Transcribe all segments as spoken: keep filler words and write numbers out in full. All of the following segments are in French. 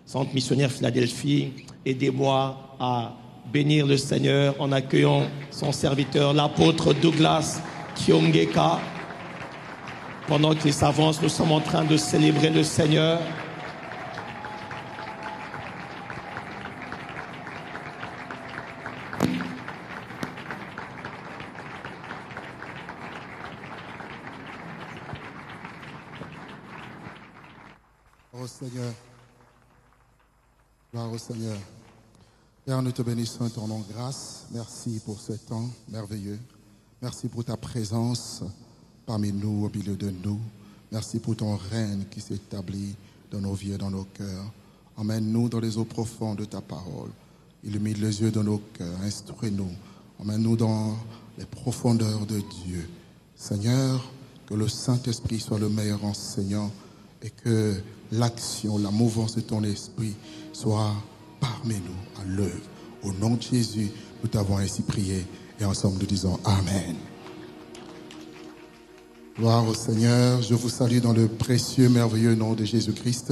Centre missionnaire Philadelphie, aidez-moi à bénir le Seigneur en accueillant son serviteur, l'apôtre Douglas Kiongeka. Pendant qu'il s'avance, nous sommes en train de célébrer le Seigneur. Gloire au Seigneur. Gloire au Seigneur. Père, nous te bénissons et te rendons grâce. Merci pour ce temps merveilleux. Merci pour ta présence parmi nous, au milieu de nous. Merci pour ton règne qui s'établit dans nos vies et dans nos cœurs. Emmène-nous dans les eaux profondes de ta parole. Illumine les yeux de nos cœurs. Instruis-nous. Emmène-nous dans les profondeurs de Dieu. Seigneur, que le Saint-Esprit soit le meilleur enseignant et que l'action, la mouvance de ton esprit soit parmi nous à l'œuvre. Au nom de Jésus, nous t'avons ainsi prié et ensemble nous disons Amen. Gloire au Seigneur, je vous salue dans le précieux, merveilleux nom de Jésus-Christ.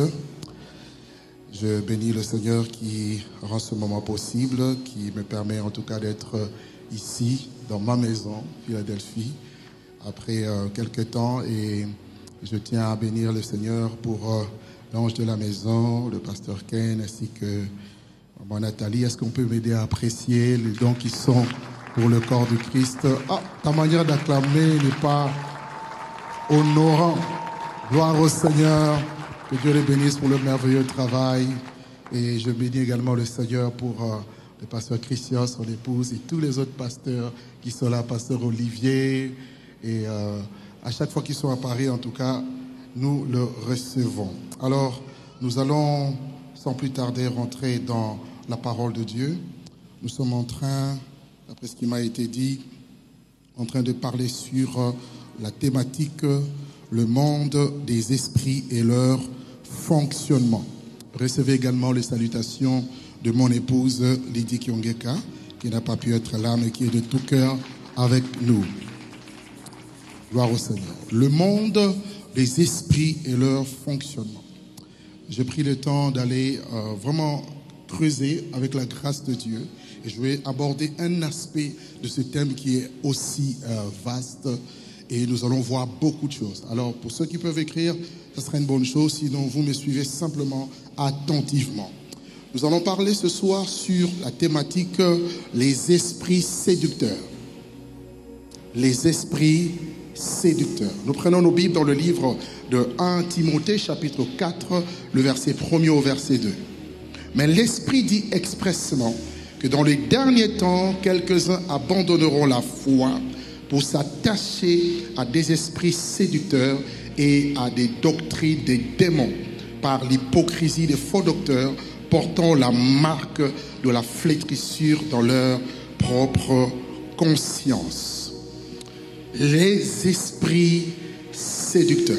Je bénis le Seigneur qui rend ce moment possible, qui me permet en tout cas d'être ici, dans ma maison, Philadelphie, après euh, quelques temps. Et je tiens à bénir le Seigneur pour euh, l'ange de la maison, le pasteur Ken, ainsi que maman Nathalie. Est-ce qu'on peut m'aider à apprécier les dons qui sont pour le corps du Christ? Ah, ta manière d'acclamer n'est pas honorant. Gloire au Seigneur. Que Dieu les bénisse pour le merveilleux travail. Et je bénis également le Seigneur pour euh, le pasteur Christian, son épouse, et tous les autres pasteurs qui sont là, pasteur Olivier. Et euh, à chaque fois qu'ils sont à Paris, en tout cas, nous le recevons. Alors, nous allons, sans plus tarder, rentrer dans la parole de Dieu. Nous sommes en train, d'après ce qui m'a été dit, en train de parler sur euh, la thématique le monde des esprits et leur fonctionnement. Recevez également les salutations de mon épouse Lydie Kiongeka, qui n'a pas pu être là, mais qui est de tout cœur avec nous. Gloire au Seigneur. Le monde des esprits et leur fonctionnement. J'ai pris le temps d'aller euh, vraiment creuser avec la grâce de Dieu, et je vais aborder un aspect de ce thème qui est aussi euh, vaste. Et nous allons voir beaucoup de choses. Alors, pour ceux qui peuvent écrire, ce serait une bonne chose. Sinon, vous me suivez simplement attentivement. Nous allons parler ce soir sur la thématique les esprits séducteurs. Les esprits séducteurs. Nous prenons nos Bibles dans le livre de premier Timothée, chapitre quatre, le verset premier au verset deux. Mais l'Esprit dit expressément que dans les derniers temps, quelques-uns abandonneront la foi pour s'attacher à des esprits séducteurs et à des doctrines des démons par l'hypocrisie des faux docteurs portant la marque de la flétrissure dans leur propre conscience. Les esprits séducteurs.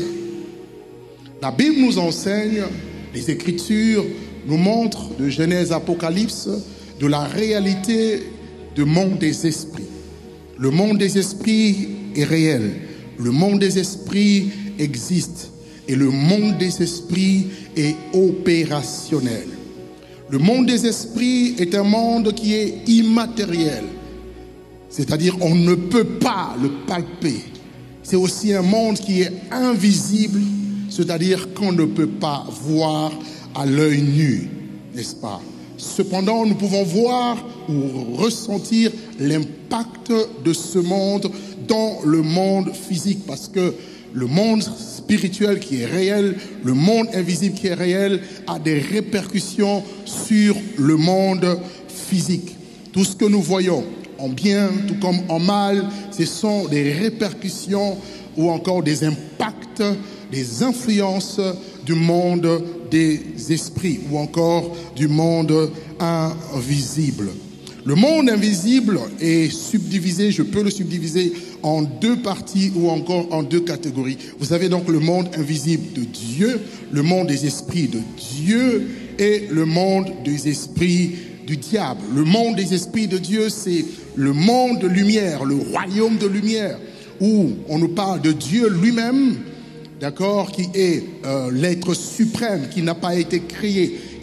La Bible nous enseigne, les Écritures nous montrent de Genèse à Apocalypse de la réalité du monde des esprits. Le monde des esprits est réel. Le monde des esprits existe. Et le monde des esprits est opérationnel. Le monde des esprits est un monde qui est immatériel. C'est-à-dire on ne peut pas le palper. C'est aussi un monde qui est invisible. C'est-à-dire qu'on ne peut pas voir à l'œil nu. N'est-ce pas? Cependant, nous pouvons voir ou ressentir l'impact de ce monde dans le monde physique, parce que le monde spirituel qui est réel, le monde invisible qui est réel, a des répercussions sur le monde physique. Tout ce que nous voyons, en bien tout comme en mal, ce sont des répercussions ou encore des impacts, des influences du monde des esprits ou encore du monde invisible. Le monde invisible est subdivisé, je peux le subdiviser en deux parties ou encore en deux catégories. Vous avez donc le monde invisible de Dieu, le monde des esprits de Dieu et le monde des esprits du diable. Le monde des esprits de Dieu, c'est le monde de lumière, le royaume de lumière, où on nous parle de Dieu lui-même, d'accord, qui est euh, l'être suprême, qui n'a pas été créé,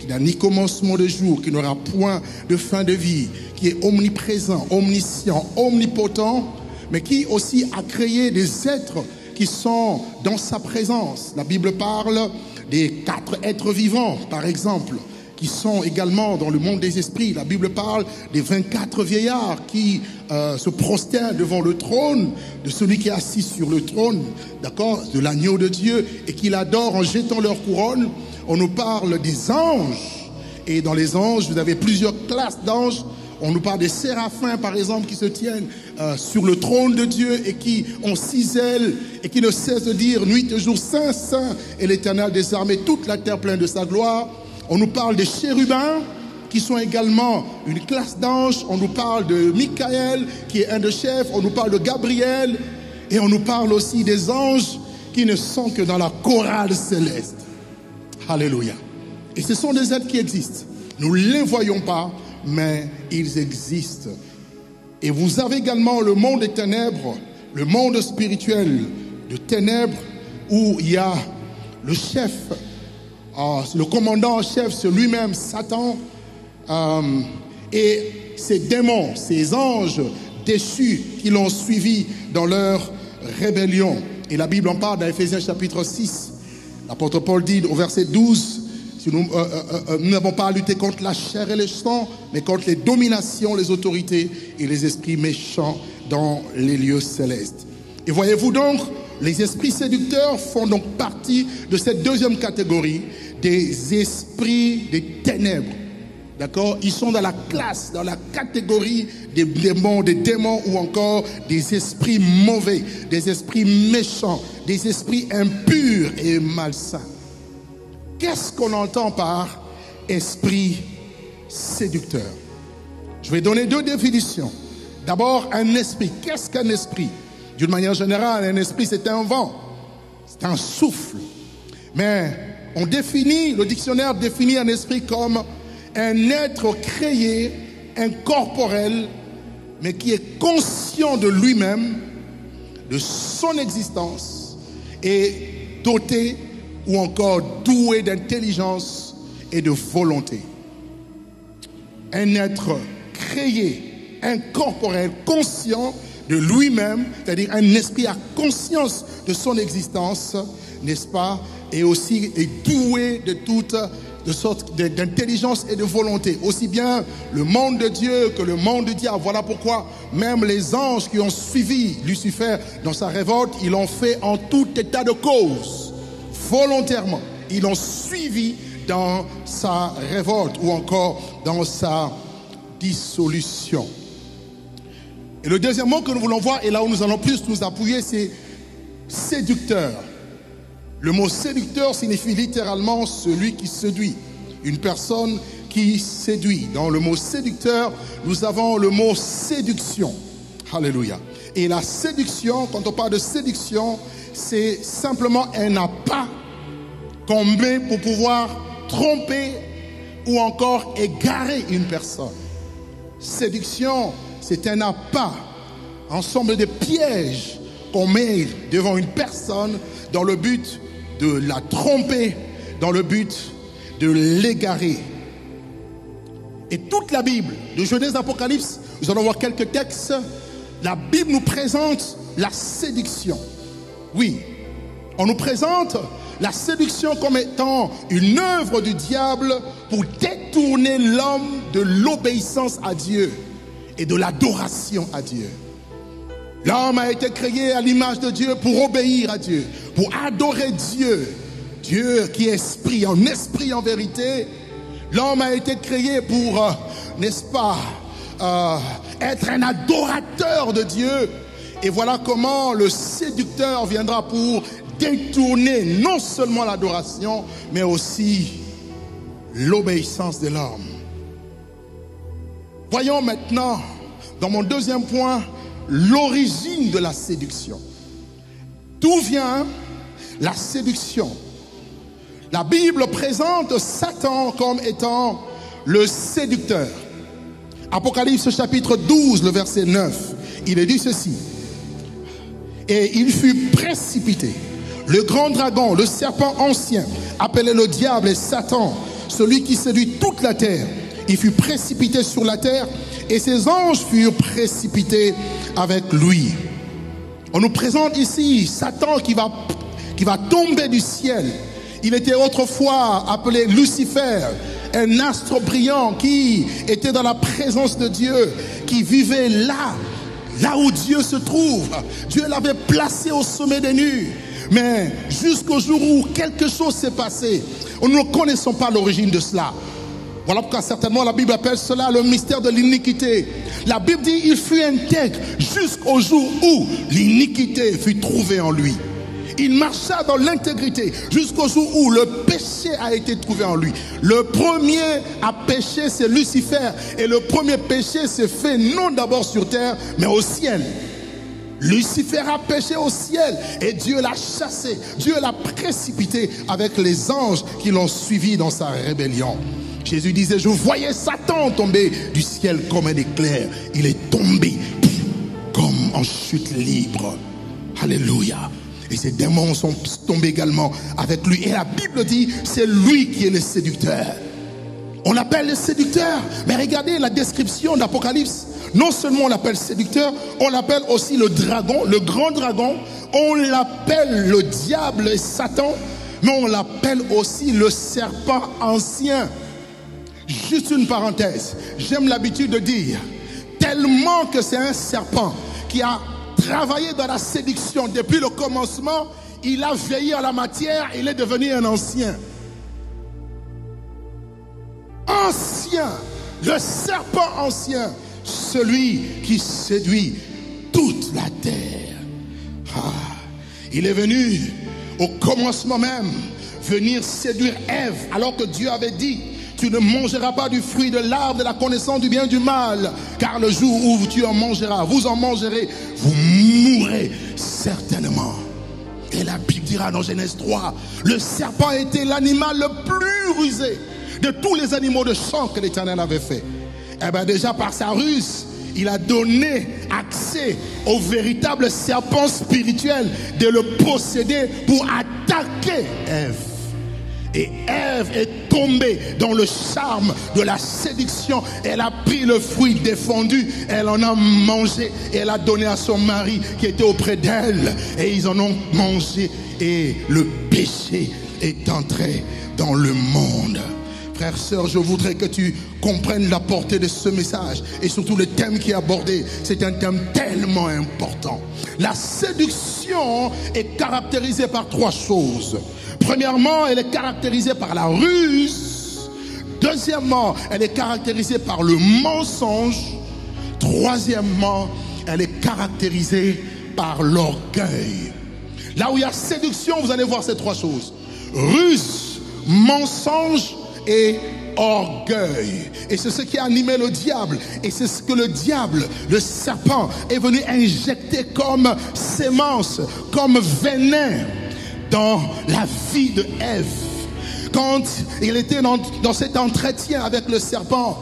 qui n'a ni commencement de jour, qui n'aura point de fin de vie, qui est omniprésent, omniscient, omnipotent, mais qui aussi a créé des êtres qui sont dans sa présence. La Bible parle des quatre êtres vivants, par exemple, qui sont également dans le monde des esprits. La Bible parle des vingt-quatre vieillards qui euh, se prosternent devant le trône de celui qui est assis sur le trône, d'accord, de l'agneau de Dieu, et qui l'adorent en jetant leur couronne. On nous parle des anges, et dans les anges, vous avez plusieurs classes d'anges. On nous parle des séraphins, par exemple, qui se tiennent euh, sur le trône de Dieu et qui ont six ailes et qui ne cessent de dire nuit et jour, Saint, Saint, et l'Éternel des armées, toute la terre pleine de sa gloire. On nous parle des chérubins, qui sont également une classe d'anges. On nous parle de Michael, qui est un des chefs. On nous parle de Gabriel. Et on nous parle aussi des anges qui ne sont que dans la chorale céleste. Alléluia. Et ce sont des êtres qui existent. Nous ne les voyons pas, mais ils existent. Et vous avez également le monde des ténèbres, le monde spirituel de ténèbres, où il y a le chef, euh, le commandant en chef, c'est lui-même Satan, euh, et ses démons, ses anges déchus qui l'ont suivi dans leur rébellion. Et la Bible en parle dans Éphésiens chapitre six. L'apôtre Paul dit au verset douze, Si nous euh, euh, euh, nous n'avons pas à lutter contre la chair et le sang, mais contre les dominations, les autorités et les esprits méchants dans les lieux célestes. Et voyez-vous donc, les esprits séducteurs font donc partie de cette deuxième catégorie, des esprits des ténèbres. D'accord? Ils sont dans la classe, dans la catégorie des démons, des démons ou encore des esprits mauvais, des esprits méchants, des esprits impurs et malsains. Qu'est-ce qu'on entend par esprit séducteur? Je vais donner deux définitions. D'abord, un esprit. Qu'est-ce qu'un esprit? D'une manière générale, un esprit, c'est un vent. C'est un souffle. Mais on définit, le dictionnaire définit un esprit comme un être créé, incorporel, mais qui est conscient de lui-même, de son existence, et doté ou encore doué d'intelligence et de volonté. Un être créé, incorporel, conscient de lui-même, c'est-à-dire un esprit à conscience de son existence, n'est-ce pas, et aussi est doué de toute de sorte d'intelligence et de volonté. Aussi bien le monde de Dieu que le monde du diable. Voilà pourquoi même les anges qui ont suivi Lucifer dans sa révolte, ils l'ont fait en tout état de cause. Volontairement, ils l'ont suivi dans sa révolte ou encore dans sa dissolution. Et le deuxième mot que nous voulons voir, et là où nous allons plus nous appuyer, c'est séducteur. Le mot séducteur signifie littéralement celui qui séduit, une personne qui séduit. Dans le mot séducteur, nous avons le mot séduction. Alléluia. Et la séduction, quand on parle de séduction, c'est simplement un appât qu'on met pour pouvoir tromper ou encore égarer une personne. Séduction, c'est un appât, ensemble de pièges qu'on met devant une personne dans le but de la tromper, dans le but de l'égarer. Et toute la Bible, de Genèse à Apocalypse, nous allons voir quelques textes. La Bible nous présente la séduction. Oui, on nous présente la séduction comme étant une œuvre du diable pour détourner l'homme de l'obéissance à Dieu et de l'adoration à Dieu. L'homme a été créé à l'image de Dieu pour obéir à Dieu, pour adorer Dieu. Dieu qui est esprit, en esprit, en vérité. L'homme a été créé pour, euh, n'est-ce pas, euh, être un adorateur de Dieu. Et voilà comment le séducteur viendra pour détourner non seulement l'adoration, mais aussi l'obéissance de l'homme. Voyons maintenant, dans mon deuxième point, l'origine de la séduction. D'où vient la séduction? La Bible présente Satan comme étant le séducteur. Apocalypse chapitre douze, le verset neuf, il est dit ceci. Et il fut précipité, le grand dragon, le serpent ancien, appelé le diable et Satan, celui qui séduit toute la terre. Il fut précipité sur la terre et ses anges furent précipités avec lui. On nous présente ici Satan qui va, qui va tomber du ciel. Il était autrefois appelé Lucifer, un astre brillant qui était dans la présence de Dieu, qui vivait là, là où Dieu se trouve. Dieu l'avait placé au sommet des nues. Mais jusqu'au jour où quelque chose s'est passé, nous ne connaissons pas l'origine de cela. Voilà pourquoi certainement la Bible appelle cela le mystère de l'iniquité. La Bible dit il fut intègre jusqu'au jour où l'iniquité fut trouvée en lui. Il marcha dans l'intégrité jusqu'au jour où le péché a été trouvé en lui. Le premier à pécher, c'est Lucifer. Et le premier péché s'est fait non d'abord sur terre, mais au ciel. Lucifer a péché au ciel et Dieu l'a chassé. Dieu l'a précipité avec les anges qui l'ont suivi dans sa rébellion. Jésus disait, je voyais Satan tomber du ciel comme un éclair. Il est tombé comme en chute libre. Alléluia. Et ces démons sont tombés également avec lui. Et la Bible dit, c'est lui qui est le séducteur. On l'appelle le séducteur. Mais regardez la description d'Apocalypse. Non seulement on l'appelle séducteur, on l'appelle aussi le dragon, le grand dragon. On l'appelle le diable et Satan. Mais on l'appelle aussi le serpent ancien. Juste une parenthèse. J'aime l'habitude de dire, tellement que c'est un serpent qui a travaillé dans la séduction depuis le commencement, il a veillé à la matière, il est devenu un ancien. Ancien, le serpent ancien, celui qui séduit toute la terre. Ah, il est venu au commencement même, venir séduire Ève, alors que Dieu avait dit, tu ne mangeras pas du fruit de l'arbre de la connaissance du bien et du mal, car le jour où tu en mangeras, vous en mangerez, vous mourrez certainement. Et la Bible dira dans Genèse trois, le serpent était l'animal le plus rusé de tous les animaux de champ que l'Éternel avait fait. Et bien déjà par sa ruse, il a donné accès au véritable serpent spirituel de le posséder pour attaquer Ève. Et Ève est tombée dans le charme de la séduction. Elle a pris le fruit défendu, elle en a mangé et elle a donné à son mari qui était auprès d'elle. Et ils en ont mangé et le péché est entré dans le monde. Frères, sœurs, je voudrais que tu comprennes la portée de ce message et surtout le thème qui est abordé. C'est un thème tellement important. La séduction est caractérisée par trois choses. Premièrement, elle est caractérisée par la ruse. Deuxièmement, elle est caractérisée par le mensonge. Troisièmement, elle est caractérisée par l'orgueil. Là où il y a séduction, vous allez voir ces trois choses. Ruse, mensonge et orgueil. Et c'est ce qui a animé le diable. Et c'est ce que le diable, le serpent, est venu injecter comme sémence, comme venin dans la vie de Ève. Quand il était dans, dans cet entretien avec le serpent,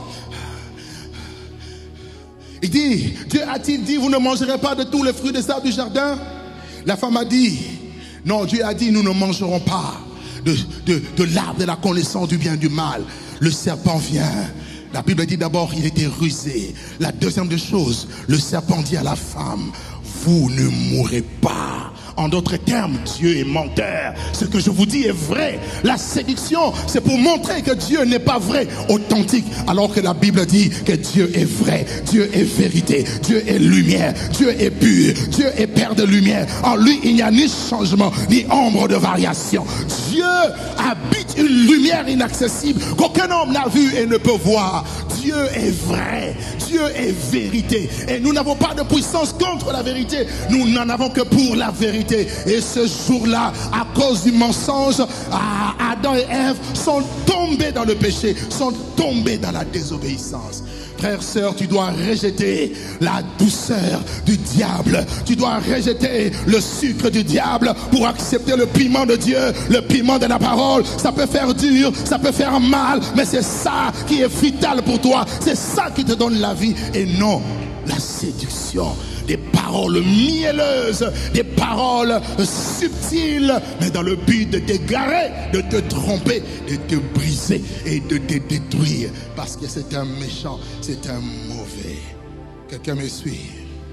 il dit, Dieu a-t-il dit, vous ne mangerez pas de tous les fruits des arbres du jardin? La femme a dit, non, Dieu a dit, nous ne mangerons pas de, de, de l'arbre de la connaissance du bien et du mal. Le serpent vient. La Bible dit d'abord, il était rusé. La deuxième des choses, le serpent dit à la femme, vous ne mourrez pas. En d'autres termes, Dieu est menteur. Ce que je vous dis est vrai. La séduction, c'est pour montrer que Dieu n'est pas vrai, authentique. Alors que la Bible dit que Dieu est vrai. Dieu est vérité. Dieu est lumière. Dieu est pur. Dieu est Père de lumière. En lui, il n'y a ni changement, ni ombre de variation. Dieu habite une lumière inaccessible qu'aucun homme n'a vue et ne peut voir. Dieu est vrai. Dieu est vérité. Et nous n'avons pas de puissance contre la vérité. Nous n'en avons que pour la vérité. Et ce jour-là, à cause du mensonge, Adam et Ève sont tombés dans le péché, sont tombés dans la désobéissance. Frère, sœur, tu dois rejeter la douceur du diable. Tu dois rejeter le sucre du diable pour accepter le piment de Dieu, le piment de la parole. Ça peut faire dur, ça peut faire mal, mais c'est ça qui est vital pour toi. C'est ça qui te donne la vie et non la séduction des paroles paroles mielleuses, des paroles subtiles, mais dans le but de t'égarer, de te tromper, de te briser et de te détruire. Parce que c'est un méchant, c'est un mauvais. Quelqu'un me suit?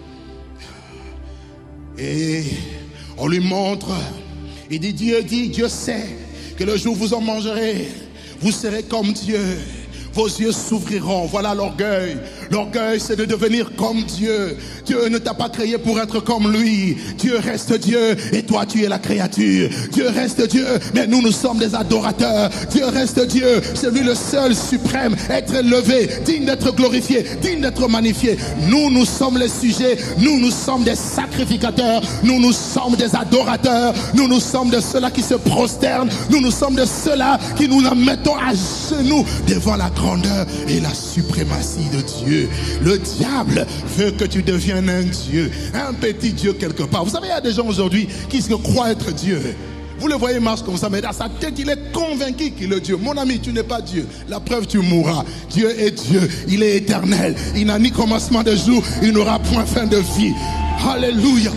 Et on lui montre, il dit, Dieu dit, Dieu sait que le jour où vous en mangerez, vous serez comme Dieu. Vos yeux s'ouvriront. Voilà l'orgueil. L'orgueil, c'est de devenir comme Dieu. Dieu ne t'a pas créé pour être comme lui. Dieu reste Dieu et toi, tu es la créature. Dieu reste Dieu, mais nous, nous sommes des adorateurs. Dieu reste Dieu. C'est lui le seul suprême, être élevé, digne d'être glorifié, digne d'être magnifié. Nous, nous sommes les sujets. Nous, nous sommes des sacrificateurs. Nous, nous sommes des adorateurs. Nous, nous sommes de ceux-là qui se prosternent. Nous, nous sommes de ceux-là qui nous mettons à genoux devant la grandeur et la suprématie de Dieu. Le diable veut que tu deviennes un Dieu, un petit Dieu quelque part. Vous savez, il y a des gens aujourd'hui qui se croient être Dieu. Vous le voyez marche comme ça, mais dans sa tête, il est convaincu qu'il est Dieu. Mon ami, tu n'es pas Dieu. La preuve, tu mourras. Dieu est Dieu. Il est éternel. Il n'a ni commencement de jour. Il n'aura point fin de vie. Alléluia.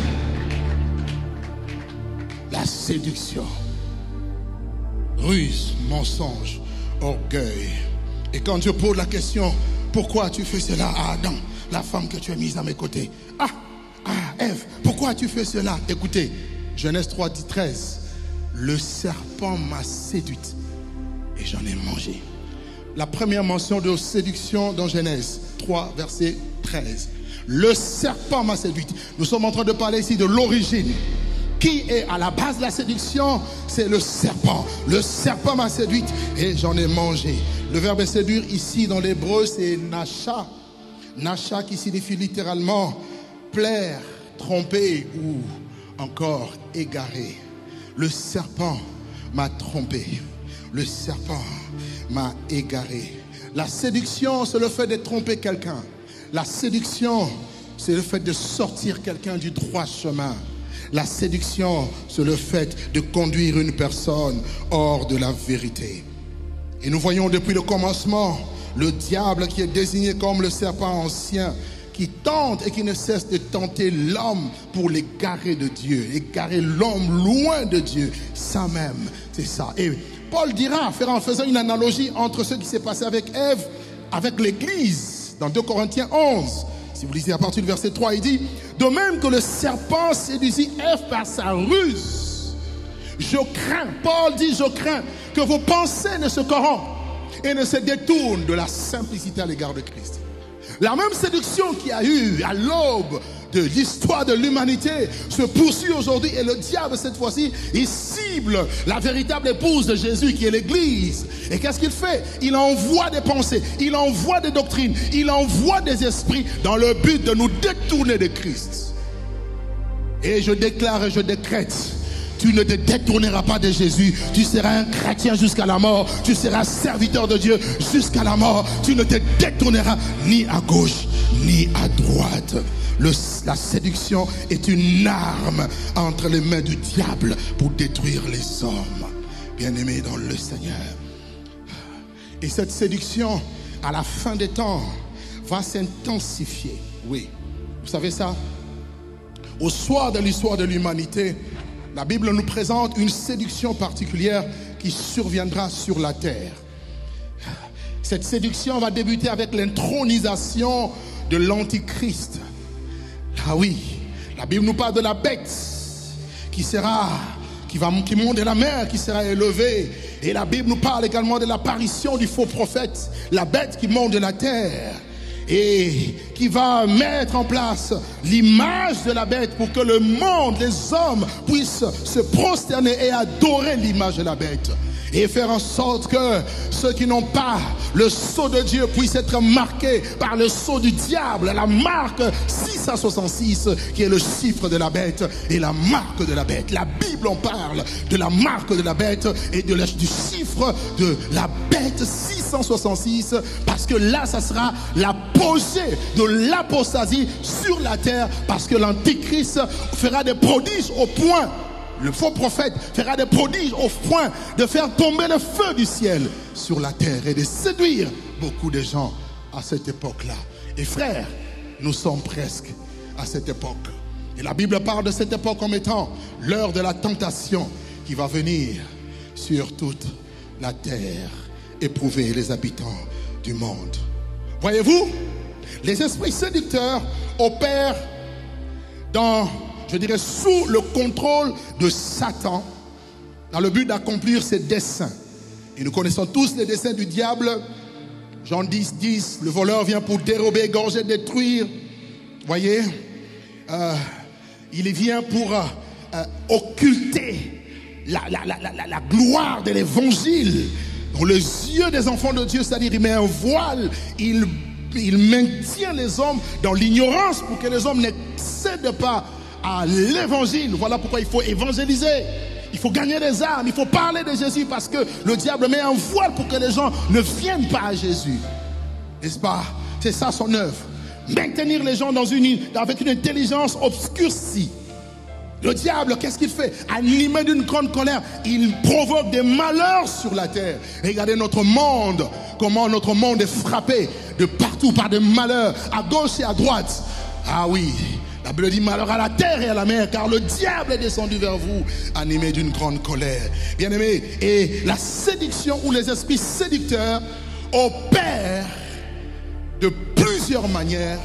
La séduction, ruse, mensonge, orgueil. Et quand Dieu pose la question, pourquoi tu fais cela à Adam, la femme que tu as mise à mes côtés? Ah, ah, Ève, pourquoi tu fais cela? Écoutez, Genèse trois, treize. Le serpent m'a séduite et j'en ai mangé. La première mention de séduction dans Genèse trois, verset treize. Le serpent m'a séduite. Nous sommes en train de parler ici de l'origine. Qui est à la base de la séduction? C'est le serpent. Le serpent m'a séduite et j'en ai mangé. Le verbe séduire ici dans l'hébreu, c'est nasha. Nasha qui signifie littéralement plaire, tromper ou encore égarer. Le serpent m'a trompé. Le serpent m'a égaré. La séduction, c'est le fait de tromper quelqu'un. La séduction, c'est le fait de sortir quelqu'un du droit chemin. La séduction, c'est le fait de conduire une personne hors de la vérité. Et nous voyons depuis le commencement le diable qui est désigné comme le serpent ancien, qui tente et qui ne cesse de tenter l'homme pour l'égarer de Dieu, égarer l'homme loin de Dieu. Ça même, c'est ça. Et Paul dira, en faisant une analogie entre ce qui s'est passé avec Ève, avec l'Église, dans deux Corinthiens onze. Si vous lisez à partir du verset trois, il dit, de même que le serpent séduisit Ève par sa ruse. Je crains, Paul dit, je crains que vos pensées ne se corrompent et ne se détournent de la simplicité à l'égard de Christ. La même séduction qu'il y a eu à l'aube de l'histoire de l'humanité se poursuit aujourd'hui, et le diable cette fois-ci, il cible la véritable épouse de Jésus qui est l'Église. Et qu'est-ce qu'il fait? Il envoie des pensées, il envoie des doctrines, il envoie des esprits dans le but de nous détourner de Christ. Et je déclare et je décrète, tu ne te détourneras pas de Jésus. Tu seras un chrétien jusqu'à la mort. Tu seras serviteur de Dieu jusqu'à la mort. Tu ne te détourneras ni à gauche ni à droite. Le, la séduction est une arme entre les mains du diable pour détruire les hommes bien-aimés dans le Seigneur. Et cette séduction, à la fin des temps, va s'intensifier. Oui, vous savez ça? Au soir de l'histoire de l'humanité, la Bible nous présente une séduction particulière qui surviendra sur la terre. Cette séduction va débuter avec l'intronisation de l'Antichrist. Ah oui, la Bible nous parle de la bête qui sera, qui va, qui monte de la mer, qui sera élevée. Et la Bible nous parle également de l'apparition du faux prophète, la bête qui monte de la terre et qui va mettre en place l'image de la bête pour que le monde, les hommes puissent se prosterner et adorer l'image de la bête. Et faire en sorte que ceux qui n'ont pas le sceau de Dieu puissent être marqués par le sceau du diable, la marque six cent soixante-six qui est le chiffre de la bête et la marque de la bête. La Bible en parle de la marque de la bête et de la, du chiffre de la bête six cent soixante-six, parce que là ça sera l'apogée de l'apostasie sur la terre, parce que l'Antichrist fera des prodiges au point, le faux prophète fera des prodiges au point de faire tomber le feu du ciel sur la terre et de séduire beaucoup de gens à cette époque-là. Et frères, nous sommes presque à cette époque. Et la Bible parle de cette époque comme étant l'heure de la tentation qui va venir sur toute la terre, éprouver les habitants du monde. Voyez-vous, les esprits séducteurs opèrent dans, je dirais, sous le contrôle de Satan, dans le but d'accomplir ses desseins. Et nous connaissons tous les desseins du diable. Jean dix, dix, le voleur vient pour dérober, égorger, détruire. Voyez, euh, il vient pour euh, euh, occulter la, la, la, la, la gloire de l'évangile dans les yeux des enfants de Dieu, c'est-à-dire il met un voile, il, il maintient les hommes dans l'ignorance pour que les hommes n'accèdent pas à l'évangile. Voilà pourquoi il faut évangéliser. Il faut gagner des âmes, il faut parler de Jésus parce que le diable met un voile pour que les gens ne viennent pas à Jésus. N'est-ce pas? C'est ça son œuvre. Maintenir les gens dans une, avec une intelligence obscurcie. Le diable, qu'est-ce qu'il fait? Animé d'une grande colère, il provoque des malheurs sur la terre. Regardez notre monde, comment notre monde est frappé de partout par des malheurs, à gauche et à droite. Ah oui, la Bible dit malheur à la terre et à la mer, car le diable est descendu vers vous, animé d'une grande colère. Bien aimé, et la séduction ou les esprits séducteurs opèrent de plusieurs manières.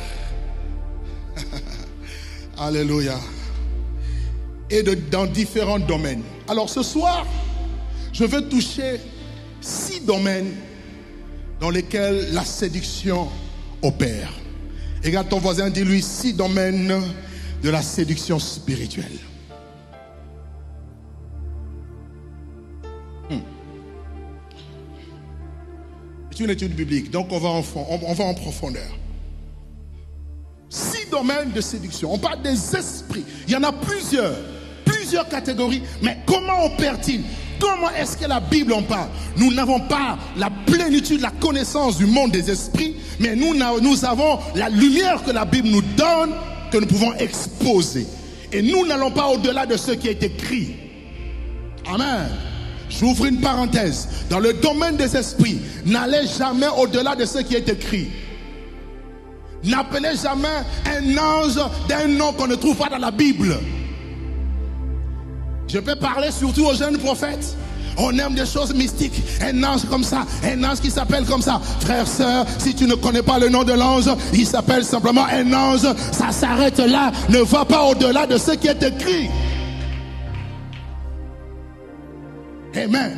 Alléluia. Et de, dans différents domaines. Alors ce soir, je veux toucher six domaines dans lesquels la séduction opère. Regarde ton voisin, dis-lui six domaines de la séduction spirituelle. Hmm. C'est une étude biblique, donc on va en, on, on va en profondeur. Six domaines de séduction. On parle des esprits. Il y en a plusieurs. Plusieurs catégories. Mais comment opère-t-il? Comment est-ce que la Bible en parle? Nous n'avons pas la plénitude, la connaissance du monde des esprits, mais nous, nous avons la lumière que la Bible nous donne, que nous pouvons exposer. Et nous n'allons pas au-delà de ce qui est écrit. Amen. J'ouvre une parenthèse. Dans le domaine des esprits, n'allez jamais au-delà de ce qui est écrit. N'appelez jamais un ange d'un nom qu'on ne trouve pas dans la Bible. Je peux parler surtout aux jeunes prophètes. On aime des choses mystiques. Un ange comme ça, un ange qui s'appelle comme ça. Frère, sœur, si tu ne connais pas le nom de l'ange, il s'appelle simplement un ange. Ça s'arrête là. Ne va pas au-delà de ce qui est écrit. Amen.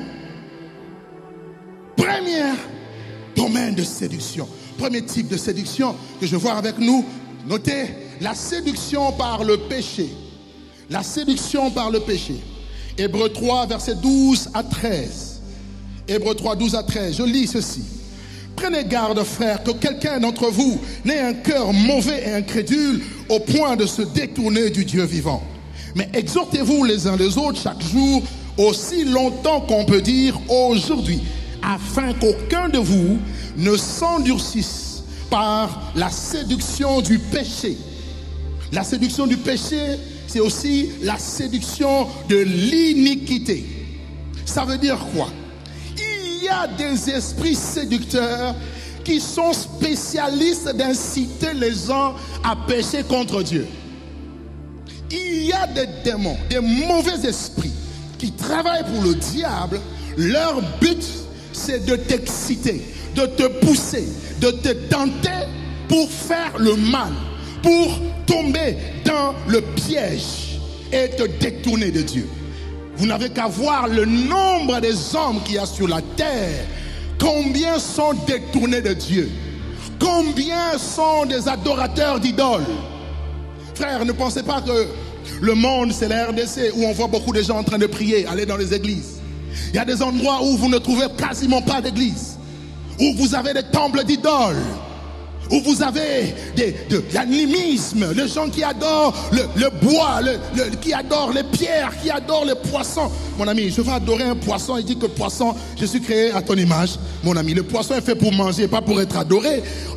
Premier domaine de séduction. Premier type de séduction que je vois avec nous. Notez la séduction par le péché. La séduction par le péché. Hébreux trois, versets douze à treize. Hébreux trois, douze à treize. Je lis ceci. Prenez garde, frères, que quelqu'un d'entre vous n'ait un cœur mauvais et incrédule au point de se détourner du Dieu vivant. Mais exhortez-vous les uns les autres chaque jour, aussi longtemps qu'on peut dire aujourd'hui, afin qu'aucun de vous ne s'endurcisse par la séduction du péché. La séduction du péché, c'est aussi la séduction de l'iniquité. Ça veut dire quoi? Il y a des esprits séducteurs qui sont spécialistes d'inciter les gens à pécher contre Dieu. Il y a des démons, des mauvais esprits qui travaillent pour le diable. Leur but, c'est de t'exciter, de te pousser, de te tenter pour faire le mal, pour tomber dans le piège et te détourner de Dieu. Vous n'avez qu'à voir le nombre des hommes qu'il y a sur la terre. Combien sont détournés de Dieu? Combien sont des adorateurs d'idoles? Frères, ne pensez pas que le monde, c'est la R D C où on voit beaucoup de gens en train de prier, aller dans les églises. Il y a des endroits où vous ne trouvez quasiment pas d'église, où vous avez des temples d'idoles, où vous avez des, de, de l'animisme, les gens qui adorent le, le bois, le, le, qui adorent les pierres, qui adorent les poissons. Mon ami, je vais adorer un poisson. Il dit que poisson, je suis créé à ton image. Mon ami, le poisson est fait pour manger, pas pour être adoré. Je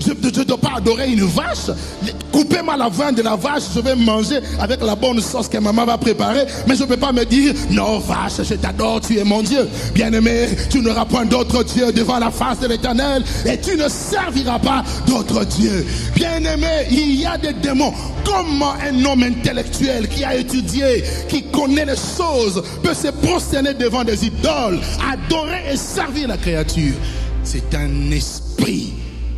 Je ne dois pas adorer une vache. Coupez-moi la viande de la vache, je vais manger avec la bonne sauce que maman va préparer. Mais je ne peux pas me dire, non vache, je t'adore, tu es mon Dieu. Bien-aimé, tu n'auras point d'autre Dieu devant la face de l'Éternel et tu ne serviras pas d'autre Dieu. Bien-aimé, il y a des démons. Comment un homme intellectuel qui a étudié, qui connaît les choses, peut se prosterner devant des idoles, adorer et servir la créature? C'est un esprit.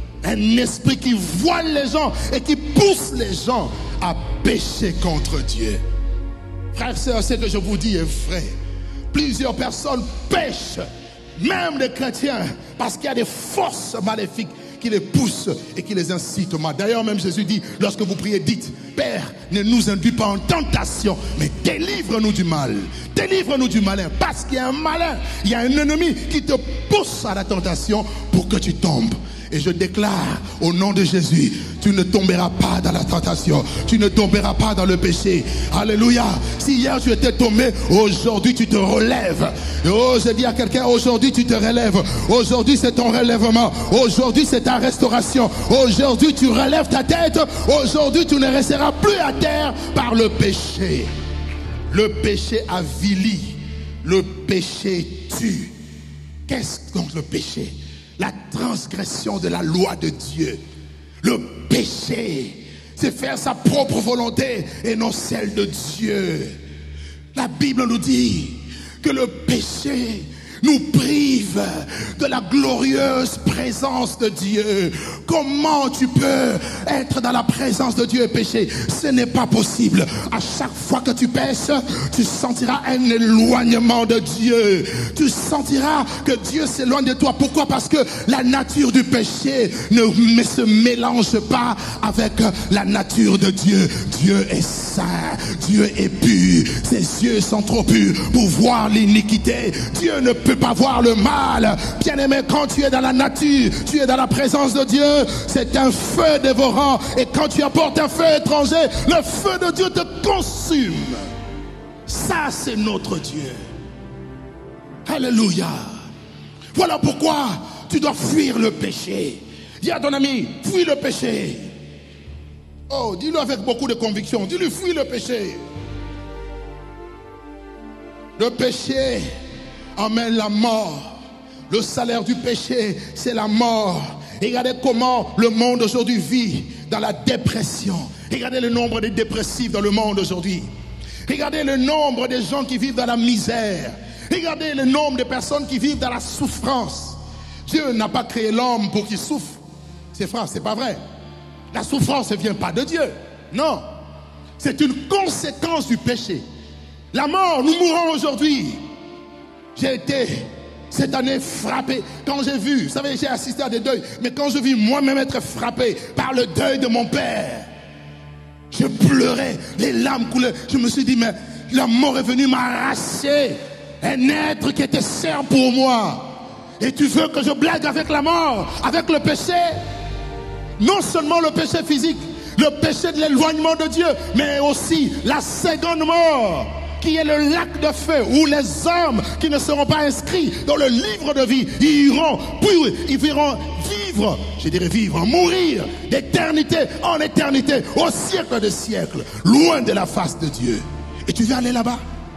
Un esprit qui voile les gens et qui pousse les gens à pécher contre Dieu. Frères et sœurs, ce que je vous dis est vrai. Plusieurs personnes pêchent, même des chrétiens, parce qu'il y a des forces maléfiques qui les poussent et qui les incitent au mal. D'ailleurs, même Jésus dit, lorsque vous priez, dites, Père, ne nous induis pas en tentation, mais délivre-nous du mal. Délivre-nous du malin, parce qu'il y a un malin, il y a un ennemi qui te pousse à la tentation pour que tu tombes. Et je déclare au nom de Jésus, tu ne tomberas pas dans la tentation, tu ne tomberas pas dans le péché. Alléluia. Si hier tu étais tombé, aujourd'hui tu te relèves. Oh, je dis à quelqu'un, aujourd'hui tu te relèves. Aujourd'hui c'est ton relèvement. Aujourd'hui c'est ta restauration. Aujourd'hui tu relèves ta tête. Aujourd'hui tu ne resteras plus à terre par le péché. Le péché avilit. Le péché tue. Qu'est-ce donc le péché? La transgression de la loi de Dieu. Le péché, c'est faire sa propre volonté et non celle de Dieu. La Bible nous dit que le péché nous prive de la glorieuse présence de Dieu. Comment tu peux être dans la présence de Dieu et pécher? Ce n'est pas possible. À chaque fois que tu pèches, tu sentiras un éloignement de Dieu. Tu sentiras que Dieu s'éloigne de toi. Pourquoi? Parce que la nature du péché ne se mélange pas avec la nature de Dieu. Dieu est saint, Dieu est pur. Ses yeux sont trop purs pour voir l'iniquité. Dieu ne peut pas voir le mal. Bien-aimé, quand tu es dans la nature, tu es dans la présence de Dieu, c'est un feu dévorant. Et quand tu apportes un feu étranger, le feu de Dieu te consume. Ça, c'est notre Dieu. Alléluia. Voilà pourquoi tu dois fuir le péché. Dis à ton ami, fuis le péché. Oh, dis-le avec beaucoup de conviction. Dis-lui, fuis le péché. Le péché emmène la mort. Le salaire du péché, c'est la mort. Et regardez comment le monde aujourd'hui vit dans la dépression. Regardez le nombre de dépressifs dans le monde aujourd'hui. Regardez le nombre de gens qui vivent dans la misère. Regardez le nombre de personnes qui vivent dans la souffrance. Dieu n'a pas créé l'homme pour qu'il souffre. C'est vrai, c'est pas vrai. La souffrance ne vient pas de Dieu. Non. C'est une conséquence du péché. La mort, nous mourons aujourd'hui. J'ai été cette année frappé quand j'ai vu, vous savez, j'ai assisté à des deuils, mais quand je vis moi-même être frappé par le deuil de mon père, je pleurais, les larmes coulaient. Je me suis dit, mais la mort est venue m'arracher un être qui était cher pour moi. Et tu veux que je blague avec la mort, avec le péché? Non seulement le péché physique, le péché de l'éloignement de Dieu, mais aussi la seconde mort, qui est le lac de feu, où les hommes qui ne seront pas inscrits dans le livre de vie, ils iront, puis ils iront vivre, je dirais vivre, mourir d'éternité en éternité, au siècle des siècles, loin de la face de Dieu. Et tu veux aller là-bas?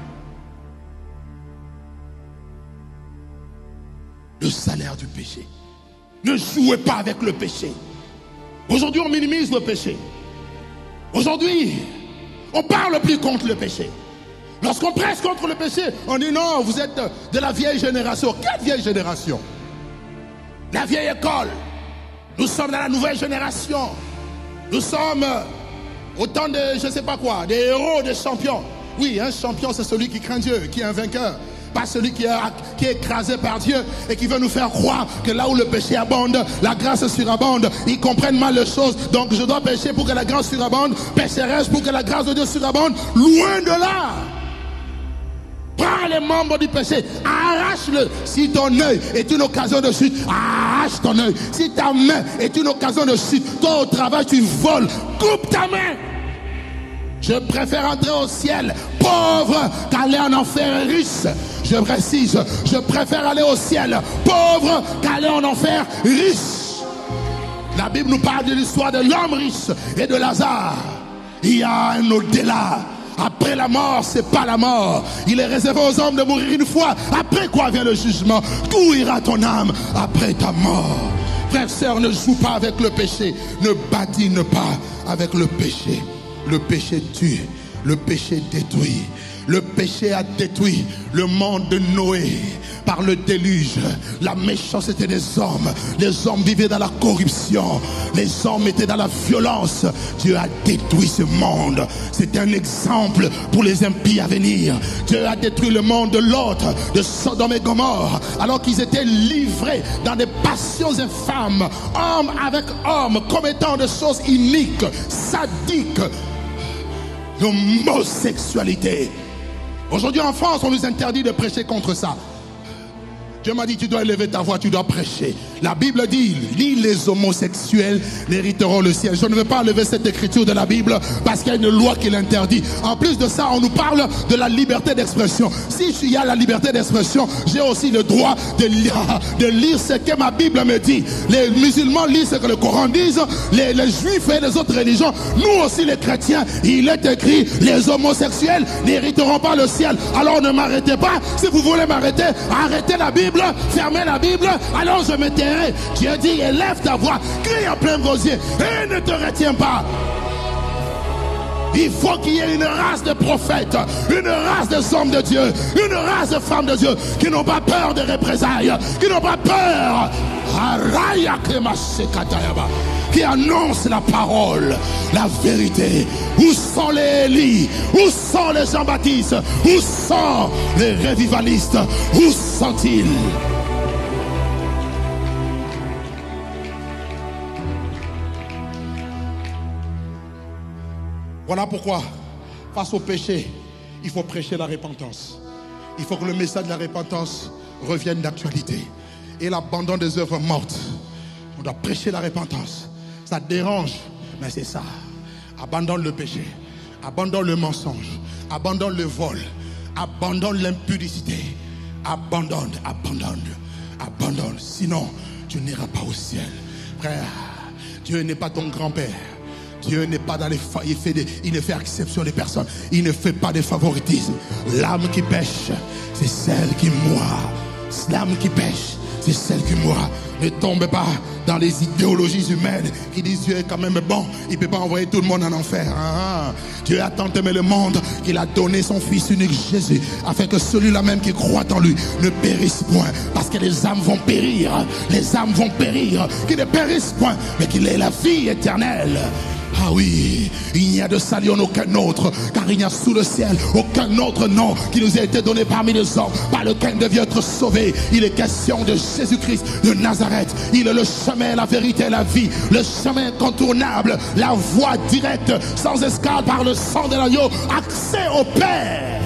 Le salaire du péché. Ne jouez pas avec le péché. Aujourd'hui, on minimise le péché. Aujourd'hui, on parle plus contre le péché. Lorsqu'on presse contre le péché, on dit non, vous êtes de la vieille génération. Quelle vieille génération? La vieille école. Nous sommes dans la nouvelle génération. Nous sommes autant de, je ne sais pas quoi, des héros, des champions. Oui, un champion, c'est celui qui craint Dieu, qui est un vainqueur. Pas celui qui est, qui est écrasé par Dieu et qui veut nous faire croire que là où le péché abonde, la grâce surabonde. Ils comprennent mal les choses. Donc je dois pécher pour que la grâce surabonde. Pécherai-je pour que la grâce de Dieu surabonde? Loin de là. Prends les membres du péché, arrache-le. Si ton œil est une occasion de chute, arrache ton œil. Si ta main est une occasion de chute, toi au travail tu voles, coupe ta main. Je préfère entrer au ciel pauvre qu'aller en enfer riche. Je précise, je préfère aller au ciel pauvre qu'aller en enfer riche. La Bible nous parle de l'histoire de l'homme riche et de Lazare. Il y a un au-delà. Après la mort, c'est pas la mort. Il est réservé aux hommes de mourir une fois. Après quoi vient le jugement? D'où ira ton âme après ta mort? Frères, sœurs, ne joue pas avec le péché. Ne badine pas avec le péché. Le péché tue. Le péché détruit. Le péché a détruit le monde de Noé par le déluge. La méchanceté des hommes. Les hommes vivaient dans la corruption. Les hommes étaient dans la violence. Dieu a détruit ce monde. C'est un exemple pour les impies à venir. Dieu a détruit le monde de l'autre, de Sodome et Gomorrhe, alors qu'ils étaient livrés dans des passions infâmes, homme avec homme, commettant des choses iniques, sadiques, l'homosexualité. Aujourd'hui en France, on nous interdit de prêcher contre ça. Dieu m'a dit, tu dois élever ta voix, tu dois prêcher. La Bible dit, ni les homosexuels n'hériteront le ciel. Je ne veux pas enlever cette écriture de la Bible parce qu'il y a une loi qui l'interdit. En plus de ça, on nous parle de la liberté d'expression. Si il y a la liberté d'expression, j'ai aussi le droit de lire, de lire ce que ma Bible me dit. Les musulmans lisent ce que le Coran dit, les, les juifs et les autres religions. Nous aussi les chrétiens, il est écrit, les homosexuels n'hériteront pas le ciel. Alors ne m'arrêtez pas. Si vous voulez m'arrêter, arrêtez la Bible. Fermez la Bible, alors je me tairai. Dieu dit, élève ta voix, crie en plein gosier et ne te retiens pas. Il faut qu'il y ait une race de prophètes, une race de hommes de Dieu, une race de femmes de Dieu qui n'ont pas peur des représailles, qui n'ont pas peur, qui annoncent la parole, la vérité. Où sont les Élie? Où sont les Jean-Baptiste? Où sont les revivalistes? Où sont-ils? Voilà pourquoi, face au péché, il faut prêcher la repentance. Il faut que le message de la repentance revienne d'actualité. Et l'abandon des œuvres mortes. On doit prêcher la repentance. Ça dérange, mais c'est ça. Abandonne le péché. Abandonne le mensonge. Abandonne le vol. Abandonne l'impudicité. Abandonne, abandonne, abandonne. Sinon, tu n'iras pas au ciel. Frère, Dieu n'est pas ton grand-père. Dieu n'est pas dans les fa... il, fait des... il ne fait exception des personnes. Il ne fait pas de favoritisme. L'âme qui pêche, c'est celle qui mourra. L'âme qui pêche, c'est celle qui mourra. Ne tombe pas dans les idéologies humaines qui disent Dieu est quand même bon. Il ne peut pas envoyer tout le monde en enfer. Ah, Dieu a tant aimé le monde qu'il a donné son Fils unique Jésus afin que celui-là même qui croit en lui ne périsse point. Parce que les âmes vont périr. Les âmes vont périr. Qu'ils ne périssent point, mais qu'il ait la vie éternelle. Ah oui, il n'y a de salut en aucun autre, car il n'y a sous le ciel aucun autre nom qui nous a été donné parmi les hommes, par lequel devient être sauvé. Il est question de Jésus-Christ de Nazareth. Il est le chemin, la vérité et la vie, le chemin incontournable, la voie directe, sans escale par le sang de l'agneau, accès au Père.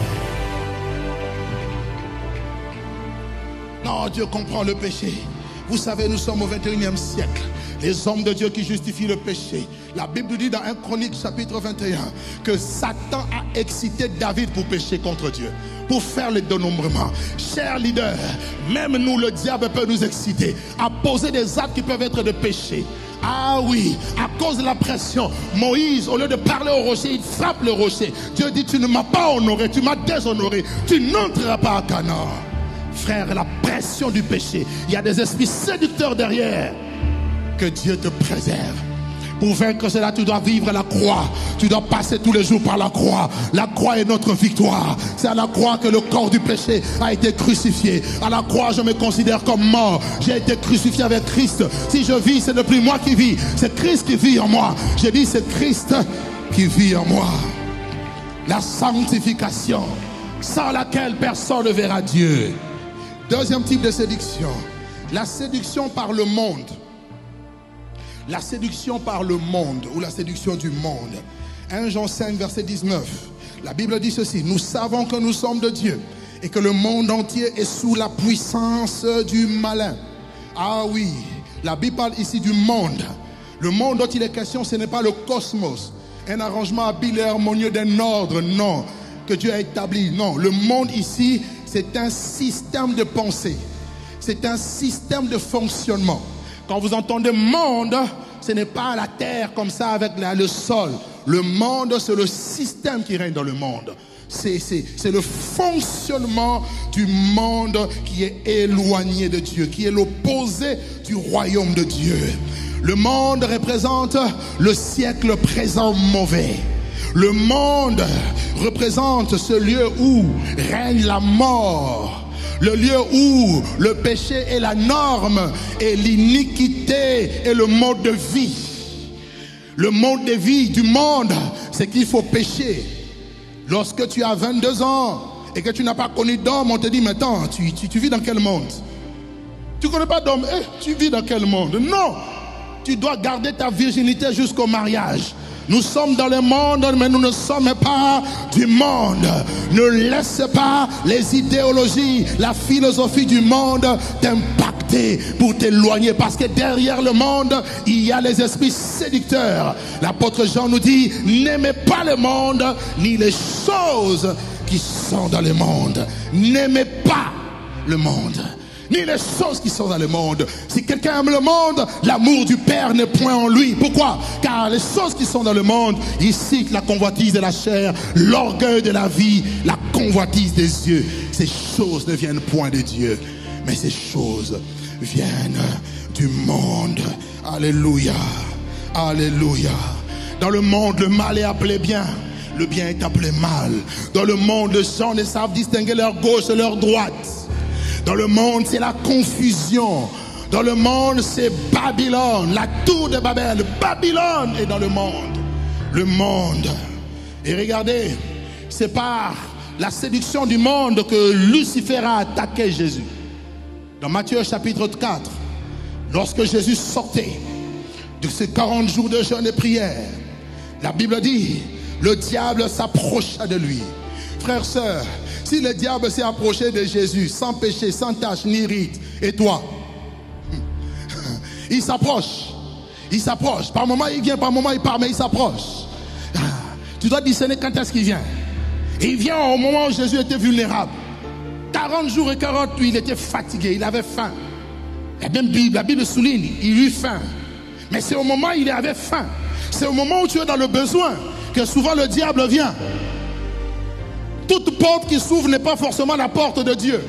Non, Dieu comprend le péché. Vous savez, nous sommes au vingt et unième siècle. Les hommes de Dieu qui justifient le péché. La Bible dit dans un Chronique chapitre vingt et un que Satan a excité David pour pécher contre Dieu, pour faire le dénombrement. Chers leaders, même nous, le diable peut nous exciter à poser des actes qui peuvent être de péché. Ah oui, à cause de la pression, Moïse, au lieu de parler au rocher, il frappe le rocher. Dieu dit, tu ne m'as pas honoré, tu m'as déshonoré, tu n'entreras pas à Canaan. Frère, la pression du péché, il y a des esprits séducteurs derrière. Que Dieu te préserve. Pour vaincre cela, tu dois vivre la croix. Tu dois passer tous les jours par la croix. La croix est notre victoire. C'est à la croix que le corps du péché a été crucifié. À la croix, je me considère comme mort. J'ai été crucifié avec Christ. Si je vis, ce n'est plus moi qui vis. C'est Christ qui vit en moi. J'ai dit, c'est Christ qui vit en moi. La sanctification, sans laquelle personne ne verra Dieu. Deuxième type de séduction. La séduction par le monde. La séduction par le monde ou la séduction du monde. un Jean cinq, verset dix-neuf. La Bible dit ceci. Nous savons que nous sommes de Dieu et que le monde entier est sous la puissance du malin. Ah oui, la Bible parle ici du monde. Le monde dont il est question, ce n'est pas le cosmos. Un arrangement habile et harmonieux d'un ordre, non, que Dieu a établi. Non, le monde ici, c'est un système de pensée. C'est un système de fonctionnement. Quand vous entendez monde, ce n'est pas la terre comme ça avec la, le sol. Le monde, c'est le système qui règne dans le monde. C'est, c'est, c'est le fonctionnement du monde qui est éloigné de Dieu, qui est l'opposé du royaume de Dieu. Le monde représente le siècle présent mauvais. Le monde représente ce lieu où règne la mort. Le lieu où le péché est la norme et l'iniquité est le mode de vie. Le mode de vie du monde, c'est qu'il faut pécher. Lorsque tu as vingt-deux ans et que tu n'as pas connu d'homme, on te dit maintenant, tu, tu, tu vis dans quel monde? Tu ne connais pas d'homme, eh, tu vis dans quel monde? Non, tu dois garder ta virginité jusqu'au mariage. Nous sommes dans le monde, mais nous ne sommes pas du monde. Ne laisse pas les idéologies, la philosophie du monde t'impacter pour t'éloigner. Parce que derrière le monde, il y a les esprits séducteurs. L'apôtre Jean nous dit, n'aimez pas le monde, ni les choses qui sont dans le monde. N'aimez pas le monde, ni les choses qui sont dans le monde. Si quelqu'un aime le monde, l'amour du Père n'est point en lui. Pourquoi? Car les choses qui sont dans le monde, ici, la convoitise de la chair, l'orgueil de la vie, la convoitise des yeux, ces choses ne viennent point de Dieu, mais ces choses viennent du monde. Alléluia, alléluia. Dans le monde, le mal est appelé bien, le bien est appelé mal. Dans le monde, les gens ne savent distinguer leur gauche et leur droite. Dans le monde, c'est la confusion. Dans le monde, c'est Babylone, la tour de Babel. Babylone est dans le monde. Le monde. Et regardez, c'est par la séduction du monde que Lucifer a attaqué Jésus. Dans Matthieu chapitre quatre, lorsque Jésus sortait de ces quarante jours de jeûne et prière, la Bible dit, le diable s'approcha de lui. Frères, sœurs, si le diable s'est approché de Jésus sans péché, sans tache ni rite, et toi, il s'approche, il s'approche. Par moment il vient, par moment il part, mais il s'approche. Tu dois discerner quand est-ce qu'il vient. Et il vient au moment où Jésus était vulnérable. quarante jours et quarante nuits, il était fatigué, il avait faim. La même Bible, la Bible souligne, il eut faim. Mais c'est au moment où il avait faim, c'est au moment où tu es dans le besoin que souvent le diable vient. Toute porte qui s'ouvre n'est pas forcément la porte de Dieu.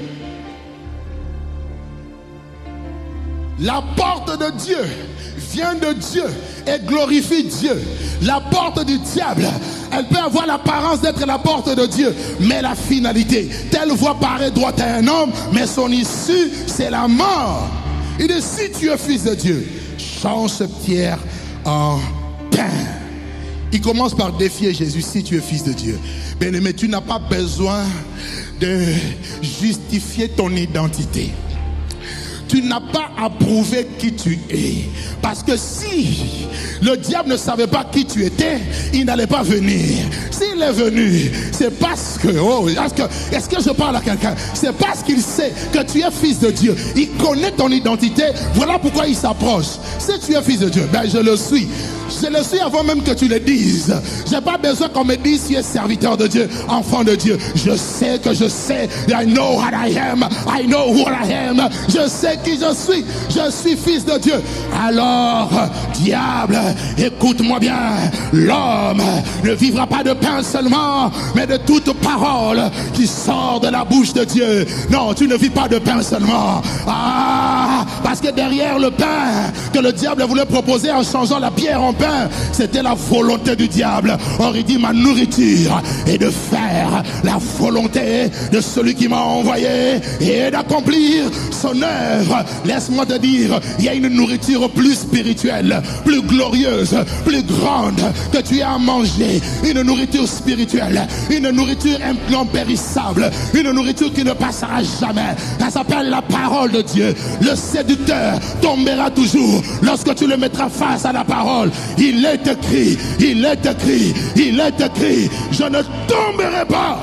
La porte de Dieu vient de Dieu et glorifie Dieu. La porte du diable, elle peut avoir l'apparence d'être la porte de Dieu, mais la finalité, telle voie paraît droite à un homme, mais son issue, c'est la mort. Il dit, si tu es fils de Dieu, change cette pierre en pain. Il commence par défier Jésus, si tu es fils de Dieu. Bien-aimé, tu n'as pas besoin de justifier ton identité. Tu n'as pas à prouver qui tu es. Parce que si le diable ne savait pas qui tu étais, il n'allait pas venir. S'il est venu, c'est parce que, oh, est-ce que, est-ce que je parle à quelqu'un? C'est parce qu'il sait que tu es fils de Dieu. Il connaît ton identité. Voilà pourquoi il s'approche. Si tu es fils de Dieu, ben je le suis. Je le suis avant même que tu le dises. Je n'ai pas besoin qu'on me dise tu es serviteur de Dieu, enfant de Dieu. Je sais que je sais. I know what I am. I know who I am. Je sais qui je suis. Je suis fils de Dieu. Alors, diable, écoute-moi bien. L'homme ne vivra pas de pain seulement, mais de toute parole qui sort de la bouche de Dieu. Non, tu ne vis pas de pain seulement. Ah, parce que derrière le pain que le diable voulait proposer en changeant la pierre en pain, c'était la volonté du diable. Or il dit, ma nourriture est de faire la volonté de celui qui m'a envoyé et d'accomplir son œuvre. Laisse-moi te dire, il y a une nourriture plus spirituelle, plus glorieuse, plus grande que tu as à manger. Une nourriture spirituelle, une nourriture impérissable, une nourriture qui ne passera jamais. Ça s'appelle la parole de Dieu. Le séducteur tombera toujours lorsque tu le mettras face à la parole. Il est écrit, il est écrit, il est écrit, je ne tomberai pas.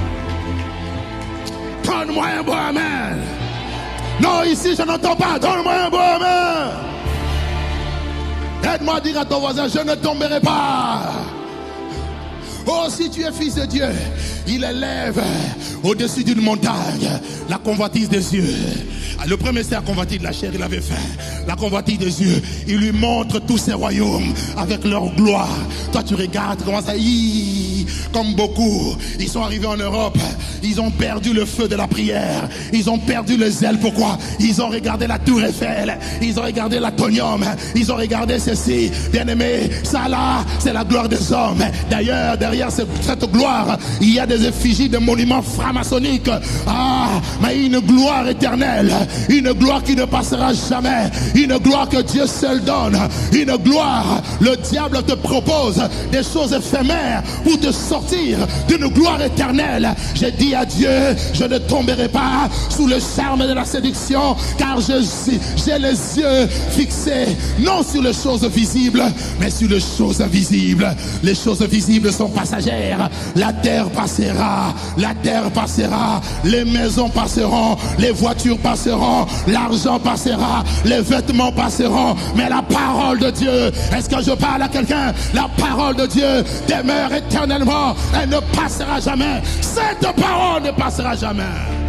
Donne-moi un bon amen. Non, ici je n'entends pas. Donne-moi un bon amen. Aide-moi à dire à ton voisin, je ne tomberai pas. Oh, si tu es fils de Dieu, il élève au-dessus d'une montagne la convoitise des yeux. Le premier, c'est la convoitise de la chair, il avait faim. La convoitise des yeux, il lui montre tous ses royaumes avec leur gloire. Toi, tu regardes, comment ça y comme beaucoup. Ils sont arrivés en Europe, ils ont perdu le feu de la prière. Ils ont perdu le zèle. Pourquoi? Ils ont regardé la tour Eiffel, ils ont regardé l'atonium, ils ont regardé ceci. Bien aimé, ça là, c'est la gloire des hommes. D'ailleurs, derrière cette gloire, il y a des effigies de monuments franc-maçonniques. Ah, mais une gloire éternelle, une gloire qui ne passera jamais, une gloire que Dieu seul donne, une gloire. Le diable te propose des choses éphémères pour te sortir d'une gloire éternelle. J'ai dit à Dieu, je ne tomberai pas sous le charme de la séduction, car je j'ai les yeux fixés non sur les choses visibles, mais sur les choses invisibles. Les choses visibles sont passagères. La terre passera, la terre passera, les maisons passeront, les voitures passeront, l'argent passera, les vêtements passeront, mais la parole de Dieu, est-ce que je parle à quelqu'un? La parole de Dieu demeure éternellement, elle ne passera jamais. Cette parole ne passera jamais.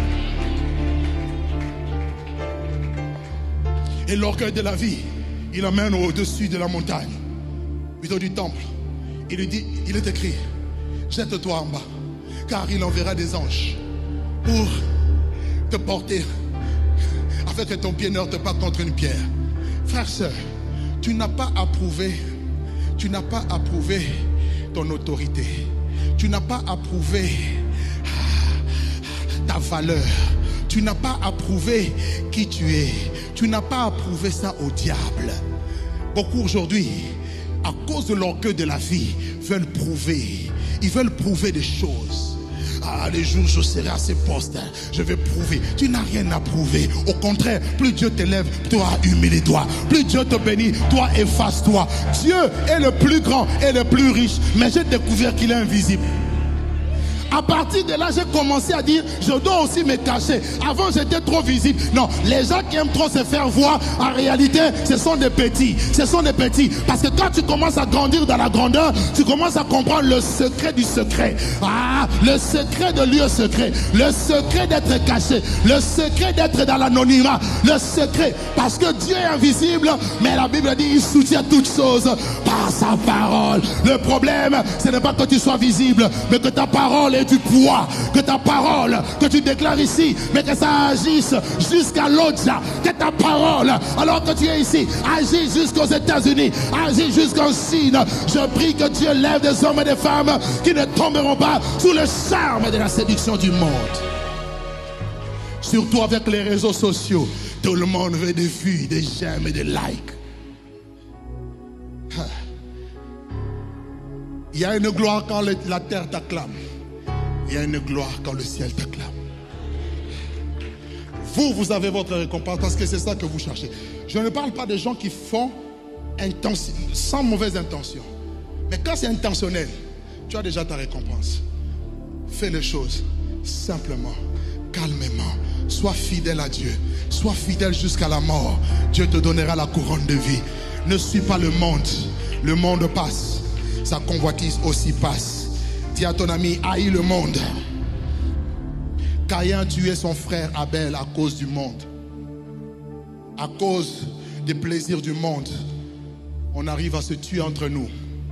Et l'orgueil de la vie, il emmène au-dessus de la montagne, plutôt du temple. Il lui dit, il est écrit, jette-toi en bas, car il enverra des anges pour te porter, afin que ton pied ne heurte pas contre une pierre. Frère, sœur, tu n'as pas approuvé, tu n'as pas approuvé ton autorité. Tu n'as pas approuvé ta valeur. Tu n'as pas approuvé qui tu es. Tu n'as pas approuvé ça au diable. Beaucoup aujourd'hui, à cause de l'orgueil de la vie, veulent prouver. Ils veulent prouver des choses. Ah, les jours je serai à ces postes, hein, je vais prouver. Tu n'as rien à prouver. Au contraire, plus Dieu t'élève, toi humilie-toi. Plus Dieu te bénit, toi efface-toi. Dieu est le plus grand et le plus riche, mais j'ai découvert qu'il est invisible. À partir de là, j'ai commencé à dire, je dois aussi me cacher. Avant, j'étais trop visible. Non, les gens qui aiment trop se faire voir, en réalité, ce sont des petits. Ce sont des petits. Parce que quand tu commences à grandir dans la grandeur, tu commences à comprendre le secret du secret. Ah, le secret de lieu secret. Le secret d'être caché. Le secret d'être dans l'anonymat. Le secret. Parce que Dieu est invisible, mais la Bible dit, il soutient toutes choses par sa parole. Le problème, ce n'est pas que tu sois visible, mais que ta parole est du poids, que ta parole que tu déclares ici, mais que ça agisse jusqu'à l'au-delà, que ta parole, alors que tu es ici, agisse jusqu'aux États-Unis, agisse jusqu'en Chine. Je prie que Dieu lève des hommes et des femmes qui ne tomberont pas sous le charme de la séduction du monde. Surtout avec les réseaux sociaux, tout le monde veut des vues, des j'aime et des likes. Il y a une gloire quand la terre t'acclame. Il y a une gloire quand le ciel t'acclame. Vous, vous avez votre récompense parce que c'est ça que vous cherchez. Je ne parle pas de gens qui font sans mauvaise intention. Mais quand c'est intentionnel, tu as déjà ta récompense. Fais les choses simplement, calmement. Sois fidèle à Dieu. Sois fidèle jusqu'à la mort. Dieu te donnera la couronne de vie. Ne suis pas le monde. Le monde passe. Sa convoitise aussi passe. Dis à ton ami, haïs le monde. Caïn tuait son frère Abel à cause du monde. À cause des plaisirs du monde, on arrive à se tuer entre nous.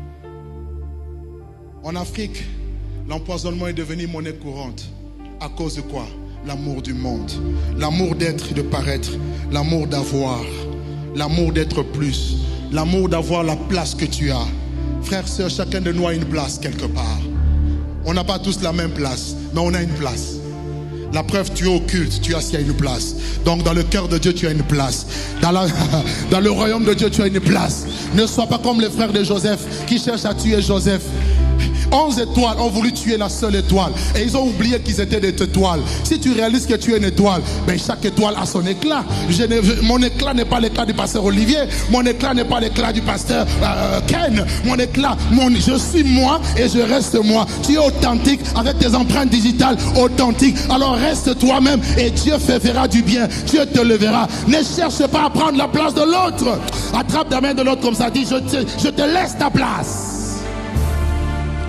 En Afrique, l'empoisonnement est devenu monnaie courante. À cause de quoi? L'amour du monde. L'amour d'être et de paraître. L'amour d'avoir. L'amour d'être plus. L'amour d'avoir la place que tu as. Frères, sœurs, chacun de nous a une place quelque part. On n'a pas tous la même place, mais on a une place. La preuve, tu es au culte, tu as assis à une place. Donc dans le cœur de Dieu, tu as une place. Dans, la, dans le royaume de Dieu, tu as une place. Ne sois pas comme les frères de Joseph qui cherchent à tuer Joseph. Onze étoiles ont voulu tuer la seule étoile. Et ils ont oublié qu'ils étaient des étoiles. Si tu réalises que tu es une étoile, ben chaque étoile a son éclat. Je ne, mon éclat n'est pas l'éclat du pasteur Olivier. Mon éclat n'est pas l'éclat du pasteur euh, Ken. Mon éclat, mon, je suis moi et je reste moi. Tu es authentique avec tes empreintes digitales authentiques. Alors reste toi-même et Dieu fait, fera du bien. Dieu te levera. Ne cherche pas à prendre la place de l'autre. Attrape la main de l'autre comme ça. Dis, je te, je te laisse ta place.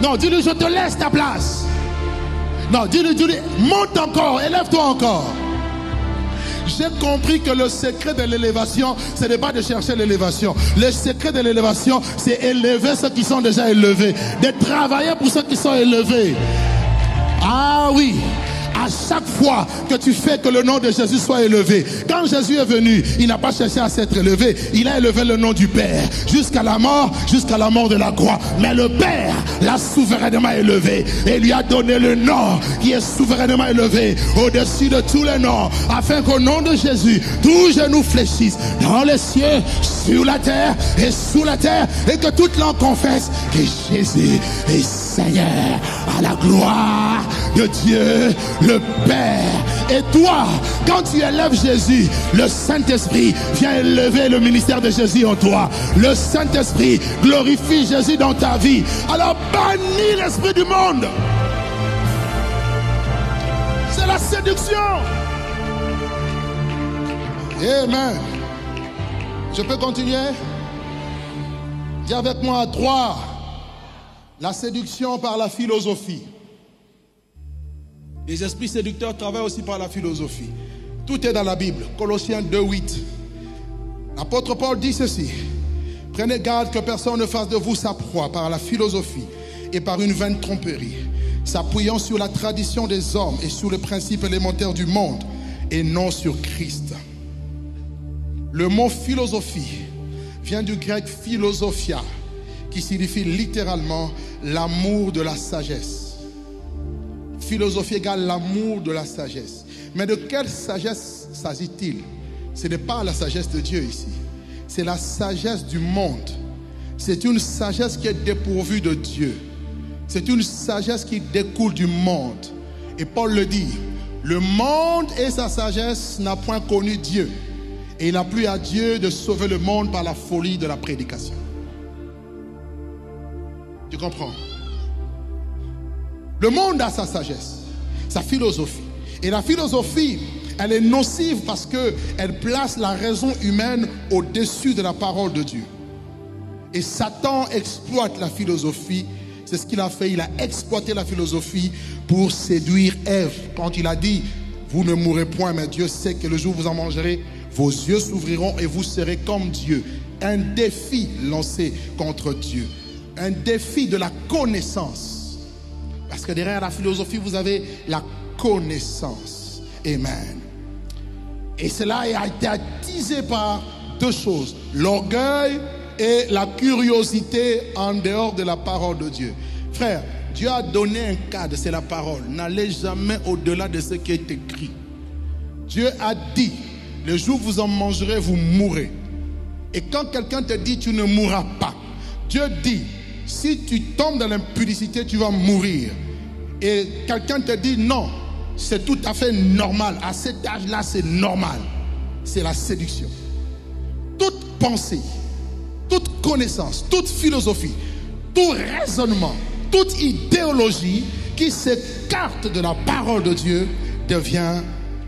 Non, dis-lui, je te laisse ta place. Non, dis-lui, dis-lui, monte encore, élève-toi encore. J'ai compris que le secret de l'élévation, ce n'est pas de chercher l'élévation. Le secret de l'élévation, c'est élever ceux qui sont déjà élevés. De travailler pour ceux qui sont élevés. Ah oui. À chaque fois que tu fais que le nom de Jésus soit élevé. Quand Jésus est venu, il n'a pas cherché à s'être élevé. Il a élevé le nom du Père. Jusqu'à la mort, jusqu'à la mort de la croix. Mais le Père l'a souverainement élevé. Et lui a donné le nom qui est souverainement élevé. Au-dessus de tous les noms. Afin qu'au nom de Jésus, tous genoux fléchissent. Dans les cieux, sur la terre et sous la terre. Et que toute langue confesse que Jésus est Seigneur. À la gloire de Dieu le Père. Et toi, quand tu élèves Jésus, le Saint-Esprit vient élever le ministère de Jésus en toi. Le Saint-Esprit glorifie Jésus dans ta vie. Alors bannis l'esprit du monde. C'est la séduction. Amen. Je peux continuer? Dis avec moi trois. La séduction par la philosophie. Les esprits séducteurs travaillent aussi par la philosophie. Tout est dans la Bible. Colossiens deux, huit. L'apôtre Paul dit ceci. Prenez garde que personne ne fasse de vous sa proie par la philosophie et par une vaine tromperie, s'appuyant sur la tradition des hommes et sur les principes élémentaires du monde et non sur Christ. Le mot philosophie vient du grec philosophia, qui signifie littéralement l'amour de la sagesse. Philosophie égale l'amour de la sagesse. Mais de quelle sagesse s'agit-il? Ce n'est pas la sagesse de Dieu ici. C'est la sagesse du monde. C'est une sagesse qui est dépourvue de Dieu. C'est une sagesse qui découle du monde. Et Paul le dit, le monde et sa sagesse n'a point connu Dieu. Et il n'a plus à Dieu de sauver le monde par la folie de la prédication. Tu comprends? Le monde a sa sagesse, sa philosophie. Et la philosophie, elle est nocive parce qu'elle place la raison humaine au-dessus de la parole de Dieu. Et Satan exploite la philosophie. C'est ce qu'il a fait. Il a exploité la philosophie pour séduire Ève. Quand il a dit, vous ne mourrez point, mais Dieu sait que le jour où vous en mangerez, vos yeux s'ouvriront et vous serez comme Dieu. Un défi lancé contre Dieu. Un défi de la connaissance. Parce que derrière la philosophie, vous avez la connaissance. Amen. Et cela a été attisé par deux choses. L'orgueil et la curiosité en dehors de la parole de Dieu. Frère, Dieu a donné un cadre, c'est la parole. N'allez jamais au-delà de ce qui est écrit. Dieu a dit, le jour où vous en mangerez, vous mourrez. Et quand quelqu'un te dit, tu ne mourras pas. Dieu dit, si tu tombes dans l'impudicité, tu vas mourir. Et quelqu'un te dit non, c'est tout à fait normal. À cet âge-là, c'est normal. C'est la séduction. Toute pensée, toute connaissance, toute philosophie, tout raisonnement, toute idéologie qui s'écarte de la parole de Dieu devient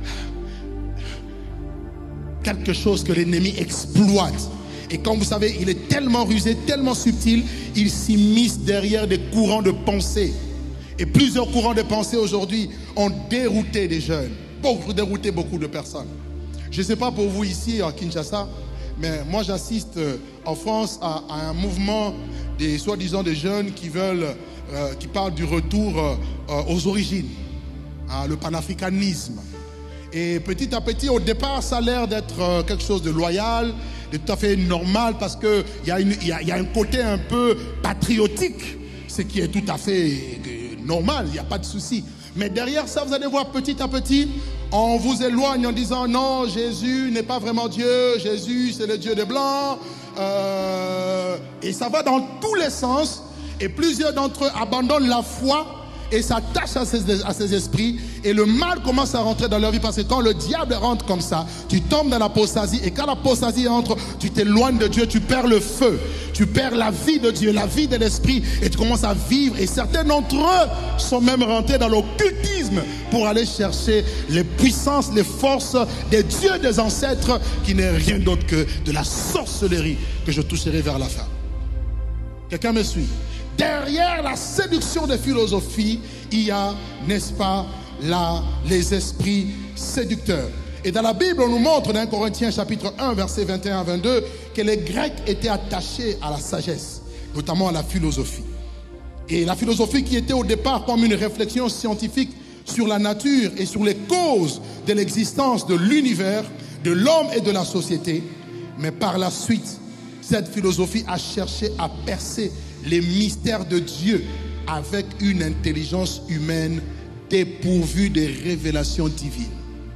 quelque chose que l'ennemi exploite. Et comme vous savez, il est tellement rusé, tellement subtil, il s'immisce derrière des courants de pensée. Et plusieurs courants de pensée aujourd'hui ont dérouté des jeunes, beaucoup dérouté beaucoup de personnes. Je ne sais pas pour vous ici à Kinshasa, mais moi j'assiste en France à, à un mouvement des soi-disant des jeunes qui veulent, euh, qui parlent du retour euh, aux origines, hein, le panafricanisme. Et petit à petit, au départ, ça a l'air d'être euh, quelque chose de loyal, de tout à fait normal, parce qu'il y, y, y a un côté un peu patriotique, ce qui est tout à fait euh, normal, il n'y a pas de souci. Mais derrière ça, vous allez voir petit à petit, on vous éloigne en disant non, Jésus n'est pas vraiment Dieu, Jésus c'est le Dieu des Blancs, euh, et ça va dans tous les sens, et plusieurs d'entre eux abandonnent la foi et s'attachent à ces, à ces esprits, et le mal commence à rentrer dans leur vie, parce que quand le diable rentre comme ça, tu tombes dans l'apostasie, et quand l'apostasie entre, tu t'éloignes de Dieu, tu perds le feu, tu perds la vie de Dieu, la vie de l'esprit, et tu commences à vivre, et certains d'entre eux sont même rentrés dans l'occultisme pour aller chercher les puissances, les forces des dieux des ancêtres, qui n'est rien d'autre que de la sorcellerie que je toucherai vers la fin. Quelqu'un me suit? derrière la séduction des philosophies, il y a, n'est-ce pas, là, les esprits séducteurs. Et dans la Bible, on nous montre dans Corinthiens chapitre un, versets vingt et un à vingt-deux, que les Grecs étaient attachés à la sagesse, notamment à la philosophie. Et la philosophie qui était au départ comme une réflexion scientifique sur la nature et sur les causes de l'existence de l'univers, de l'homme et de la société. Mais par la suite, cette philosophie a cherché à percer les mystères de Dieu avec une intelligence humaine dépourvue de révélations divines.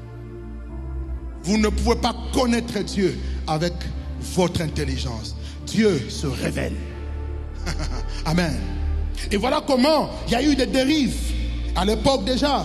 Vous ne pouvez pas connaître Dieu avec votre intelligence. Dieu se révèle. Amen. Et voilà comment il y a eu des dérives. À l'époque déjà,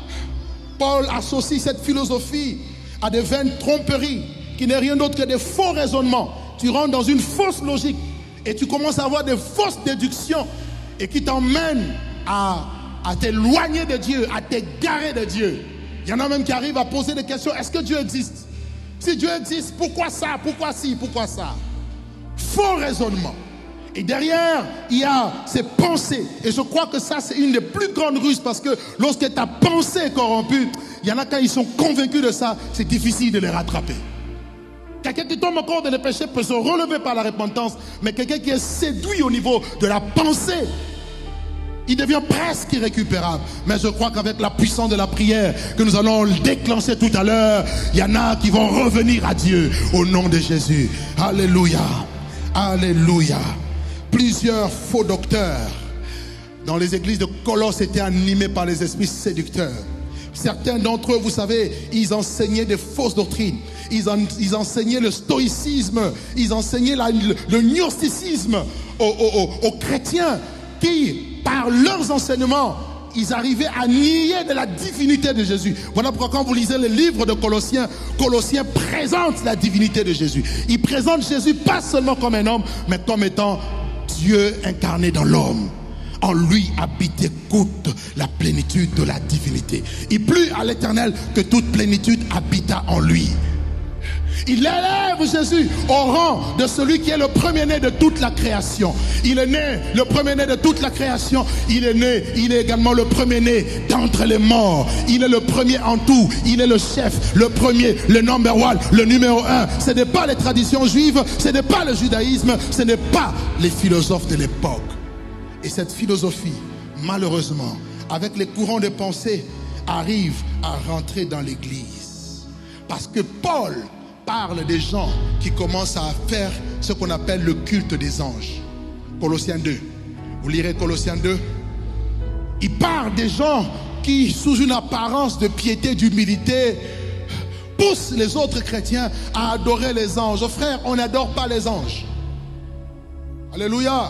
Paul associe cette philosophie à des vaines tromperies qui n'est rien d'autre que des faux raisonnements. Tu rentres dans une fausse logique et tu commences à avoir des fausses déductions et qui t'emmènent à, à t'éloigner de Dieu, à t'égarer de Dieu. Il y en a même qui arrivent à poser des questions. Est-ce que Dieu existe? Si Dieu existe, pourquoi ça? Pourquoi ci? Pourquoi ça? Faux raisonnement. Et derrière, il y a ces pensées. Et je crois que ça, c'est une des plus grandes ruses parce que lorsque ta pensée est corrompue, il y en a quand ils sont convaincus de ça, c'est difficile de les rattraper. Quelqu'un qui tombe encore dans le péché peut se relever par la repentance, mais quelqu'un qui est séduit au niveau de la pensée, il devient presque irrécupérable. Mais je crois qu'avec la puissance de la prière que nous allons déclencher tout à l'heure, il y en a qui vont revenir à Dieu au nom de Jésus. Alléluia. Alléluia. Plusieurs faux docteurs dans les églises de Colosse étaient animés par les esprits séducteurs. Certains d'entre eux, vous savez, ils enseignaient des fausses doctrines. Ils, en, ils enseignaient le stoïcisme. Ils enseignaient la, le, le gnosticisme aux, aux, aux chrétiens qui, par leurs enseignements, ils arrivaient à nier de la divinité de Jésus. Voilà pourquoi quand vous lisez le livre de Colossiens, Colossiens présente la divinité de Jésus. Il présente Jésus pas seulement comme un homme, mais comme étant Dieu incarné dans l'homme. En lui habitait toute la plénitude de la divinité. Il plut à l'Éternel que toute plénitude habita en lui. Il élève Jésus au rang de celui qui est le premier-né de toute la création. Il est né, le premier-né de toute la création. Il est né, il est également le premier-né d'entre les morts. Il est le premier en tout. Il est le chef, le premier, le number one, le numéro un. Ce n'est pas les traditions juives, ce n'est pas le judaïsme, ce n'est pas les philosophes de l'époque. Et cette philosophie, malheureusement, avec les courants de pensée, arrive à rentrer dans l'église. Parce que Paul parle des gens qui commencent à faire ce qu'on appelle le culte des anges. Colossiens deux. Vous lirez Colossiens deux. Il parle des gens qui, sous une apparence de piété, d'humilité, poussent les autres chrétiens à adorer les anges. Frère, on n'adore pas les anges. Alléluia.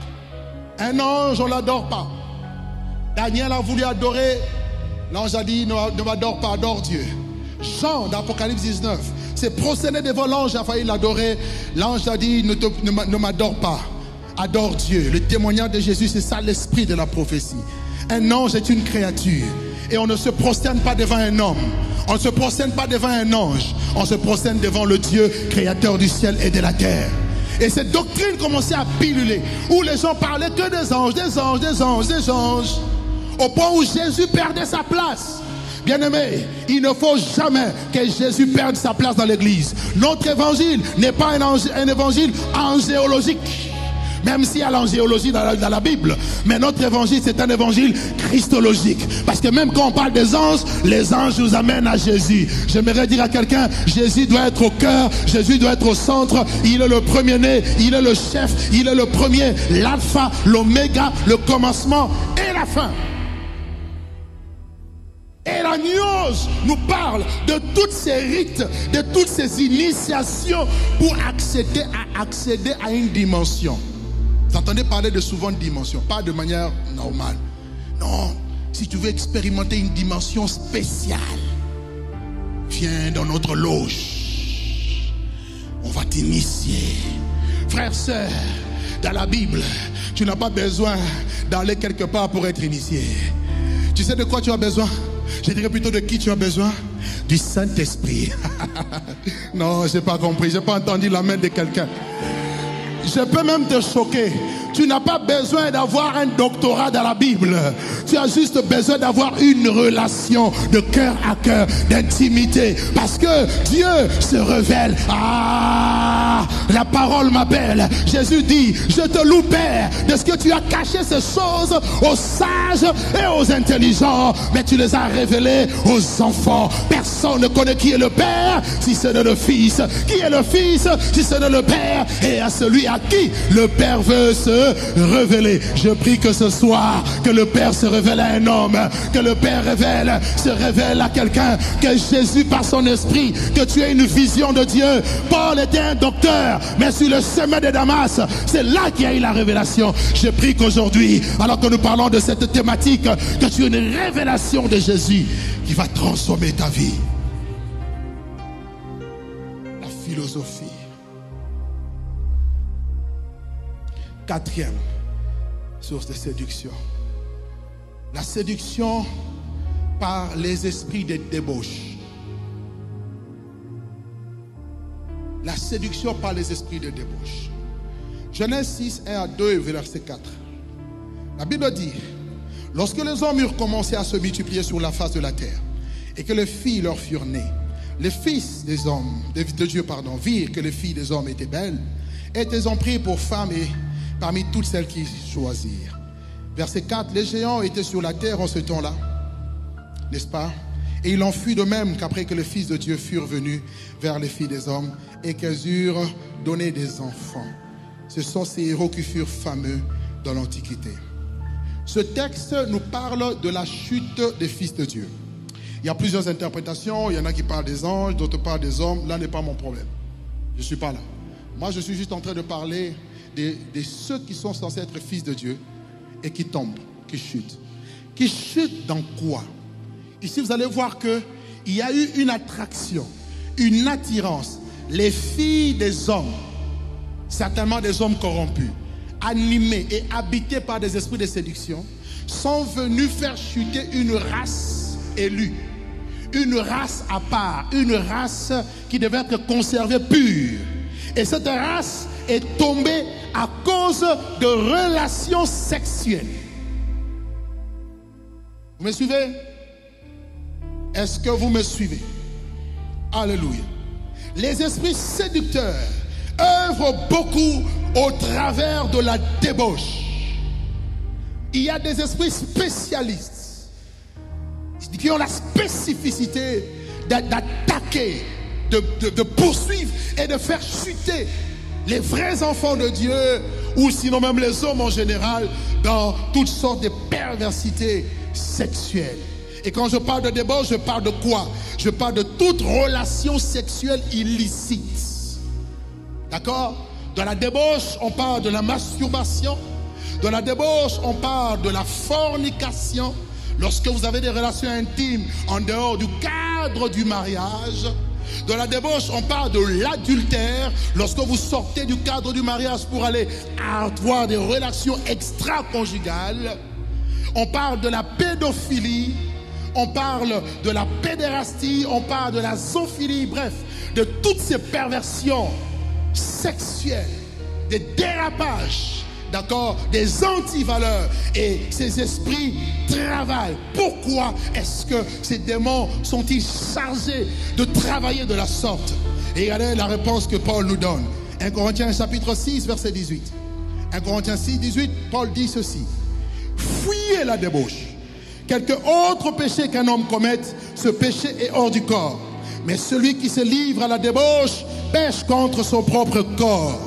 Un ange, on ne l'adore pas. Daniel a voulu adorer. L'ange a dit, ne m'adore pas, adore Dieu. Jean, dans Apocalypse dix-neuf, s'est prosterné devant l'ange, a failli l'adorer. L'ange a dit, ne, te, ne, ne m'adore pas, adore Dieu. Le témoignage de Jésus, c'est ça l'esprit de la prophétie. Un ange est une créature. Et on ne se prosterne pas devant un homme. On ne se prosterne pas devant un ange. On se prosterne devant le Dieu créateur du ciel et de la terre. Et cette doctrine commençait à piluler, où les gens parlaient que des anges, des anges, des anges, des anges, au point où Jésus perdait sa place. Bien-aimé, il ne faut jamais que Jésus perde sa place dans l'église. Notre évangile n'est pas un, un évangile angéologique, même s'il y a l'angéologie dans, dans la Bible. Mais notre évangile, c'est un évangile christologique. Parce que même quand on parle des anges, les anges nous amènent à Jésus. J'aimerais dire à quelqu'un, Jésus doit être au cœur, Jésus doit être au centre. Il est le premier-né, il est le chef, il est le premier, l'alpha, l'oméga, le commencement et la fin. Et la gnose nous parle de toutes ces rites, de toutes ces initiations pour accéder à, accéder à une dimension. Vous entendez parler de souvent de dimension, pas de manière normale. Non, si tu veux expérimenter une dimension spéciale, viens dans notre loge. On va t'initier. Frères, sœurs, dans la Bible, tu n'as pas besoin d'aller quelque part pour être initié. Tu sais de quoi tu as besoin? Je dirais plutôt de qui tu as besoin? Du Saint-Esprit. Non, je n'ai pas compris. Je n'ai pas entendu la main de quelqu'un. je peux même te choquer. Tu n'as pas besoin d'avoir un doctorat dans la Bible. Tu as juste besoin d'avoir une relation de cœur à cœur, d'intimité. Parce que Dieu se révèle. Ah, la parole m'appelle. Jésus dit, je te loue Père de ce que tu as caché ces choses aux sages et aux intelligents. Mais tu les as révélées aux enfants. Personne ne connaît qui est le Père si ce n'est le Fils. Qui est le Fils si ce n'est le Père. Et à celui à qui le Père veut se révéler. Je prie que ce soir, que le Père se révèle à un homme, que le Père révèle, se révèle à quelqu'un, que Jésus par son esprit, que tu aies une vision de Dieu. Paul était un docteur, mais sur le chemin de Damas, c'est là qu'il y a eu la révélation. Je prie qu'aujourd'hui, alors que nous parlons de cette thématique, que tu aies une révélation de Jésus qui va transformer ta vie. La philosophie. Quatrième source de séduction. La séduction par les esprits de débauche. La séduction par les esprits de débauche. Genèse six, un à deux, verset quatre. La Bible dit, lorsque les hommes eurent commencé à se multiplier sur la face de la terre, et que les filles leur furent nées, les fils des hommes, de Dieu, pardon, virent que les filles des hommes étaient belles, et les ont pris pour femmes et parmi toutes celles qui choisirent. Verset quatre, les géants étaient sur la terre en ce temps-là, n'est-ce pas? Et il en fut de même qu'après que les fils de Dieu furent venus vers les filles des hommes et qu'elles eurent donné des enfants. Ce sont ces héros qui furent fameux dans l'Antiquité. Ce texte nous parle de la chute des fils de Dieu. Il y a plusieurs interprétations, il y en a qui parlent des anges, d'autres parlent des hommes. Là n'est pas mon problème. Je ne suis pas là. Moi je suis juste en train de parler de, de ceux qui sont censés être fils de Dieu et qui tombent, qui chutent. Qui chutent dans quoi? Ici vous allez voir qu'il y a eu une attraction, une attirance. Les filles des hommes, certainement des hommes corrompus, animés et habités par des esprits de séduction, sont venus faire chuter une race élue, une race à part, une race qui devait être conservée pure. Et cette race est tombée à cause de relations sexuelles. Vous me suivez? Est-ce que vous me suivez? Alléluia. Les esprits séducteurs œuvrent beaucoup au travers de la débauche. Il y a des esprits spécialistes qui ont la spécificité d'attaquer, de, de, de poursuivre et de faire chuter les vrais enfants de Dieu, ou sinon même les hommes en général, dans toutes sortes de perversités sexuelles. Et quand je parle de débauche, je parle de quoi? Je parle de toute relation sexuelle illicite. D'accord? Dans la débauche, on parle de la masturbation. Dans la débauche, on parle de la fornication. Lorsque vous avez des relations intimes en dehors du cadre du mariage. Dans la débauche, on parle de l'adultère. Lorsque vous sortez du cadre du mariage pour aller avoir des relations extra-conjugales. On parle de la pédophilie. On parle de la pédérastie. On parle de la zoophilie. Bref, de toutes ces perversions sexuelles, des dérapages, d'accord, des antivaleurs. Et ces esprits travaillent. Pourquoi est-ce que ces démons sont-ils chargés de travailler de la sorte? Et regardez la réponse que Paul nous donne. un Corinthiens chapitre six, verset dix-huit. un Corinthiens six, dix-huit, Paul dit ceci. Fuyez la débauche. Quelque autre péché qu'un homme commette, ce péché est hors du corps. Mais celui qui se livre à la débauche pêche contre son propre corps.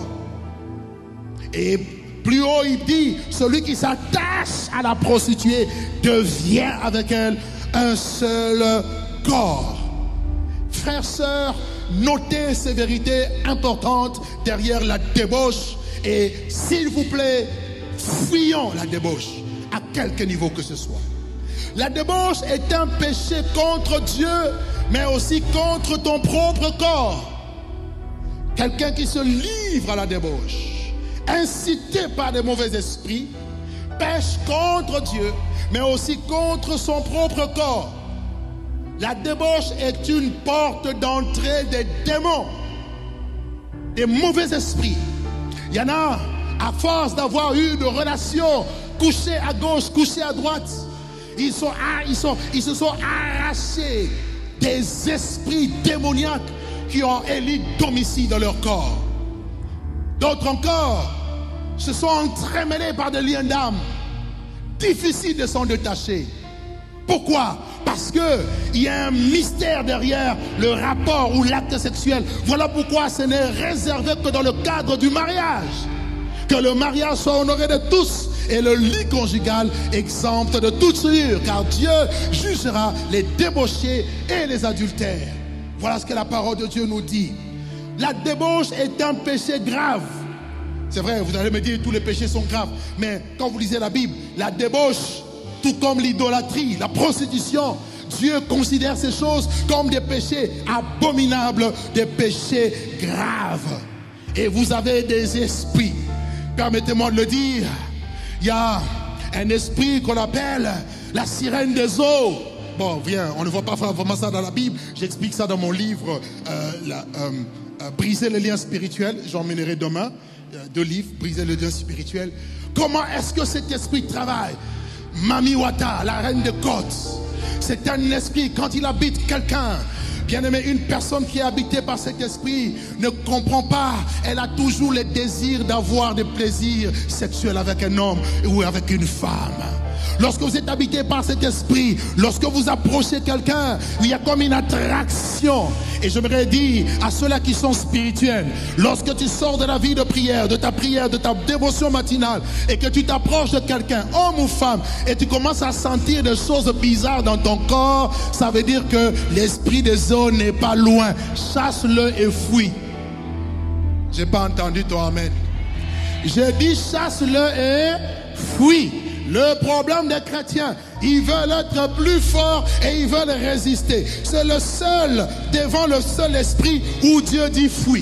Et plus haut il dit, celui qui s'attache à la prostituée devient avec elle un seul corps. Frères, sœurs, notez ces vérités importantes derrière la débauche. Et s'il vous plaît, fuyons la débauche à quelque niveau que ce soit. La débauche est un péché contre Dieu, mais aussi contre ton propre corps. Quelqu'un qui se livre à la débauche, incité par des mauvais esprits, pêche contre Dieu, mais aussi contre son propre corps. La débauche est une porte d'entrée des démons, des mauvais esprits, Il y en a, à force d'avoir eu une relation, couché à gauche, couché à droite, ils, sont, ils, sont, ils se sont arrachés des esprits démoniaques qui ont élu domicile dans leur corps. D'autres encore se sont entremêlés par des liens d'âme. Difficile de s'en détacher. Pourquoi? Parce qu'il y a un mystère derrière le rapport ou l'acte sexuel. Voilà pourquoi ce n'est réservé que dans le cadre du mariage. Que le mariage soit honoré de tous et le lit conjugal exempt de toute souillure, car Dieu jugera les débauchés et les adultères. Voilà ce que la parole de Dieu nous dit. La débauche est un péché grave. C'est vrai, vous allez me dire tous les péchés sont graves, mais quand vous lisez la Bible, la débauche, tout comme l'idolâtrie, la prostitution, Dieu considère ces choses comme des péchés abominables, des péchés graves. Et vous avez des esprits, permettez-moi de le dire, il y a un esprit qu'on appelle la sirène des eaux. Bon, viens, on ne voit pas vraiment ça dans la Bible, j'explique ça dans mon livre, euh, la, euh, euh, Briser les liens spirituels, j'emmènerai demain, euh, deux livres, Briser les liens spirituels. Comment est-ce que cet esprit travaille? Mami Wata, la reine de côte, c'est un esprit, quand il habite quelqu'un, bien aimé, une personne qui est habitée par cet esprit ne comprend pas, elle a toujours le désir d'avoir des plaisirs sexuels avec un homme ou avec une femme. Lorsque vous êtes habité par cet esprit, lorsque vous approchez quelqu'un, il y a comme une attraction. Et j'aimerais dire à ceux-là qui sont spirituels, lorsque tu sors de la vie de prière, de ta prière, de ta dévotion matinale, et que tu t'approches de quelqu'un, homme ou femme, et tu commences à sentir des choses bizarres dans ton corps, ça veut dire que l'esprit des eaux n'est pas loin. Chasse-le et fuis. J'ai pas entendu ton amen. Je dis chasse-le et fuis. Le problème des chrétiens, ils veulent être plus forts et ils veulent résister. C'est le seul, devant le seul esprit où Dieu dit fuis.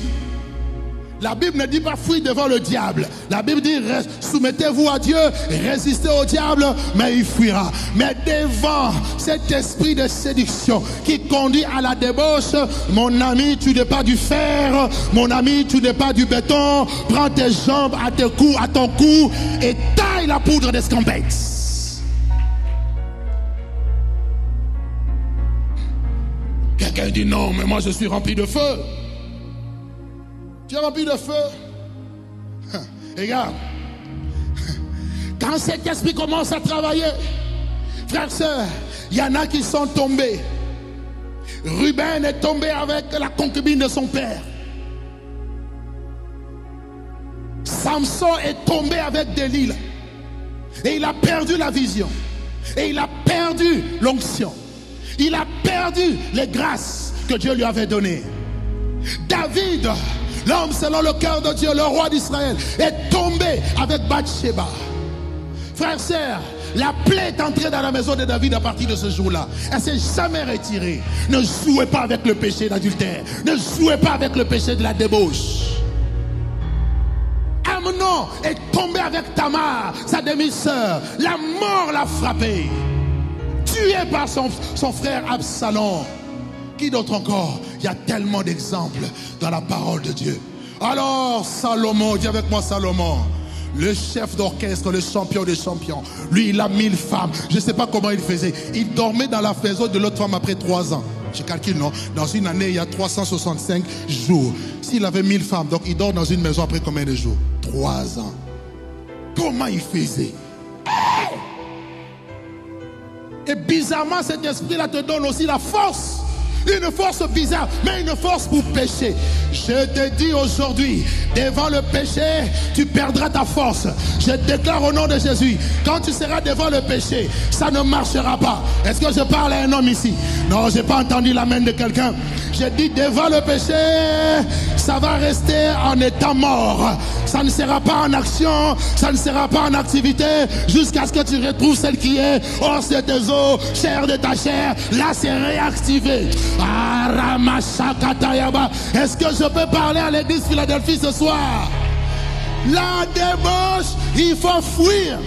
La Bible ne dit pas fuis devant le diable. La Bible dit soumettez-vous à Dieu, résistez au diable, mais il fuira. Mais devant cet esprit de séduction qui conduit à la débauche, mon ami, tu n'es pas du fer, mon ami, tu n'es pas du béton. Prends tes jambes à tes coups, à ton cou et taille la poudre d'escampette. Quelqu'un dit non, mais moi je suis rempli de feu. Tu es rempli de feu. Regarde. Quand cet esprit commence à travailler, frères et sœurs, il y en a qui sont tombés. Ruben est tombé avec la concubine de son père. Samson est tombé avec Delilah. Et il a perdu la vision. Et il a perdu l'onction. Il a perdu les grâces que Dieu lui avait données. David, l'homme selon le cœur de Dieu, le roi d'Israël, est tombé avec Bathsheba. Frères et sœurs, la plaie est entrée dans la maison de David à partir de ce jour-là. Elle ne s'est jamais retirée. Ne jouez pas avec le péché d'adultère. Ne jouez pas avec le péché de la débauche. Amnon est tombé avec Tamar, sa demi-sœur. La mort l'a frappé. Tué par son, son frère Absalom. Qui d'autre encore? Il y a tellement d'exemples dans la parole de Dieu. Alors Salomon, dis avec moi Salomon, le chef d'orchestre, le champion des champions, lui il a mille femmes. Je ne sais pas comment il faisait. Il dormait dans la maison de l'autre femme après trois ans. Je calcule, non? Dans une année, il y a trois cent soixante-cinq jours. S'il avait mille femmes, donc il dort dans une maison après combien de jours? Trois ans. Comment il faisait? Hey! Et bizarrement, cet esprit-là te donne aussi la force. Une force bizarre, mais une force pour pécher. Je te dis aujourd'hui, devant le péché, tu perdras ta force. Je déclare au nom de Jésus, quand tu seras devant le péché, ça ne marchera pas. Est-ce que je parle à un homme ici? Non, je n'ai pas entendu la main de quelqu'un. Je dis devant le péché, ça va rester en état mort. Ça ne sera pas en action, ça ne sera pas en activité, jusqu'à ce que tu retrouves celle qui est os de tes os, chair de ta chair. Là, c'est réactivé. Est-ce que je peux parler à l'église Philadelphie ce soir? La débauche, il faut fuir.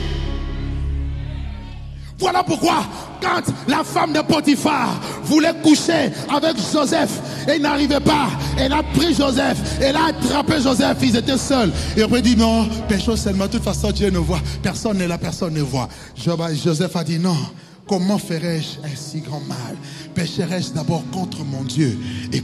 Voilà pourquoi quand la femme de Potiphar voulait coucher avec Joseph, et il n'arrivait pas. Elle a pris Joseph, elle a attrapé Joseph, ils étaient seuls. Et après, il dit non, péchons seulement, de toute façon, Dieu ne voit. Personne n'est là, personne ne voit. Joseph a dit non. Comment ferais-je un si grand mal? Pécherais-je d'abord contre mon Dieu et,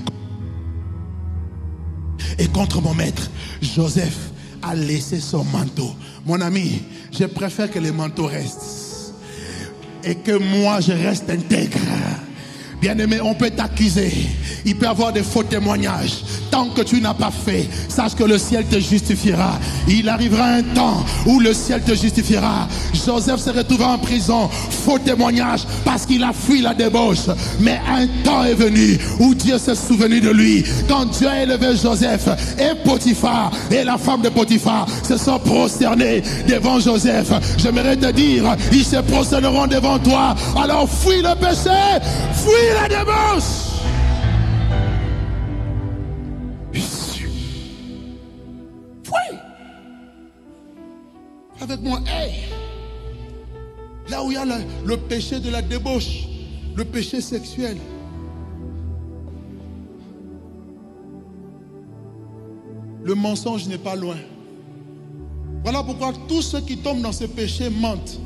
et contre mon maître? Joseph a laissé son manteau. Mon ami, je préfère que les manteaux restent et que moi je reste intègre. Bien-aimé, on peut t'accuser. Il peut y avoir des faux témoignages. Tant que tu n'as pas fait, sache que le ciel te justifiera. Il arrivera un temps où le ciel te justifiera. Joseph se retrouva en prison. Faux témoignage parce qu'il a fui la débauche. Mais un temps est venu où Dieu s'est souvenu de lui. Quand Dieu a élevé Joseph, et Potiphar et la femme de Potiphar se sont prosternés devant Joseph. J'aimerais te dire, ils se prosterneront devant toi. Alors fuis le péché, fuis la débauche. Avec moi, hey, là où il y a le, le péché de la débauche, le péché sexuel, le mensonge n'est pas loin. Voilà pourquoi tous ceux qui tombent dans ce péché mentent.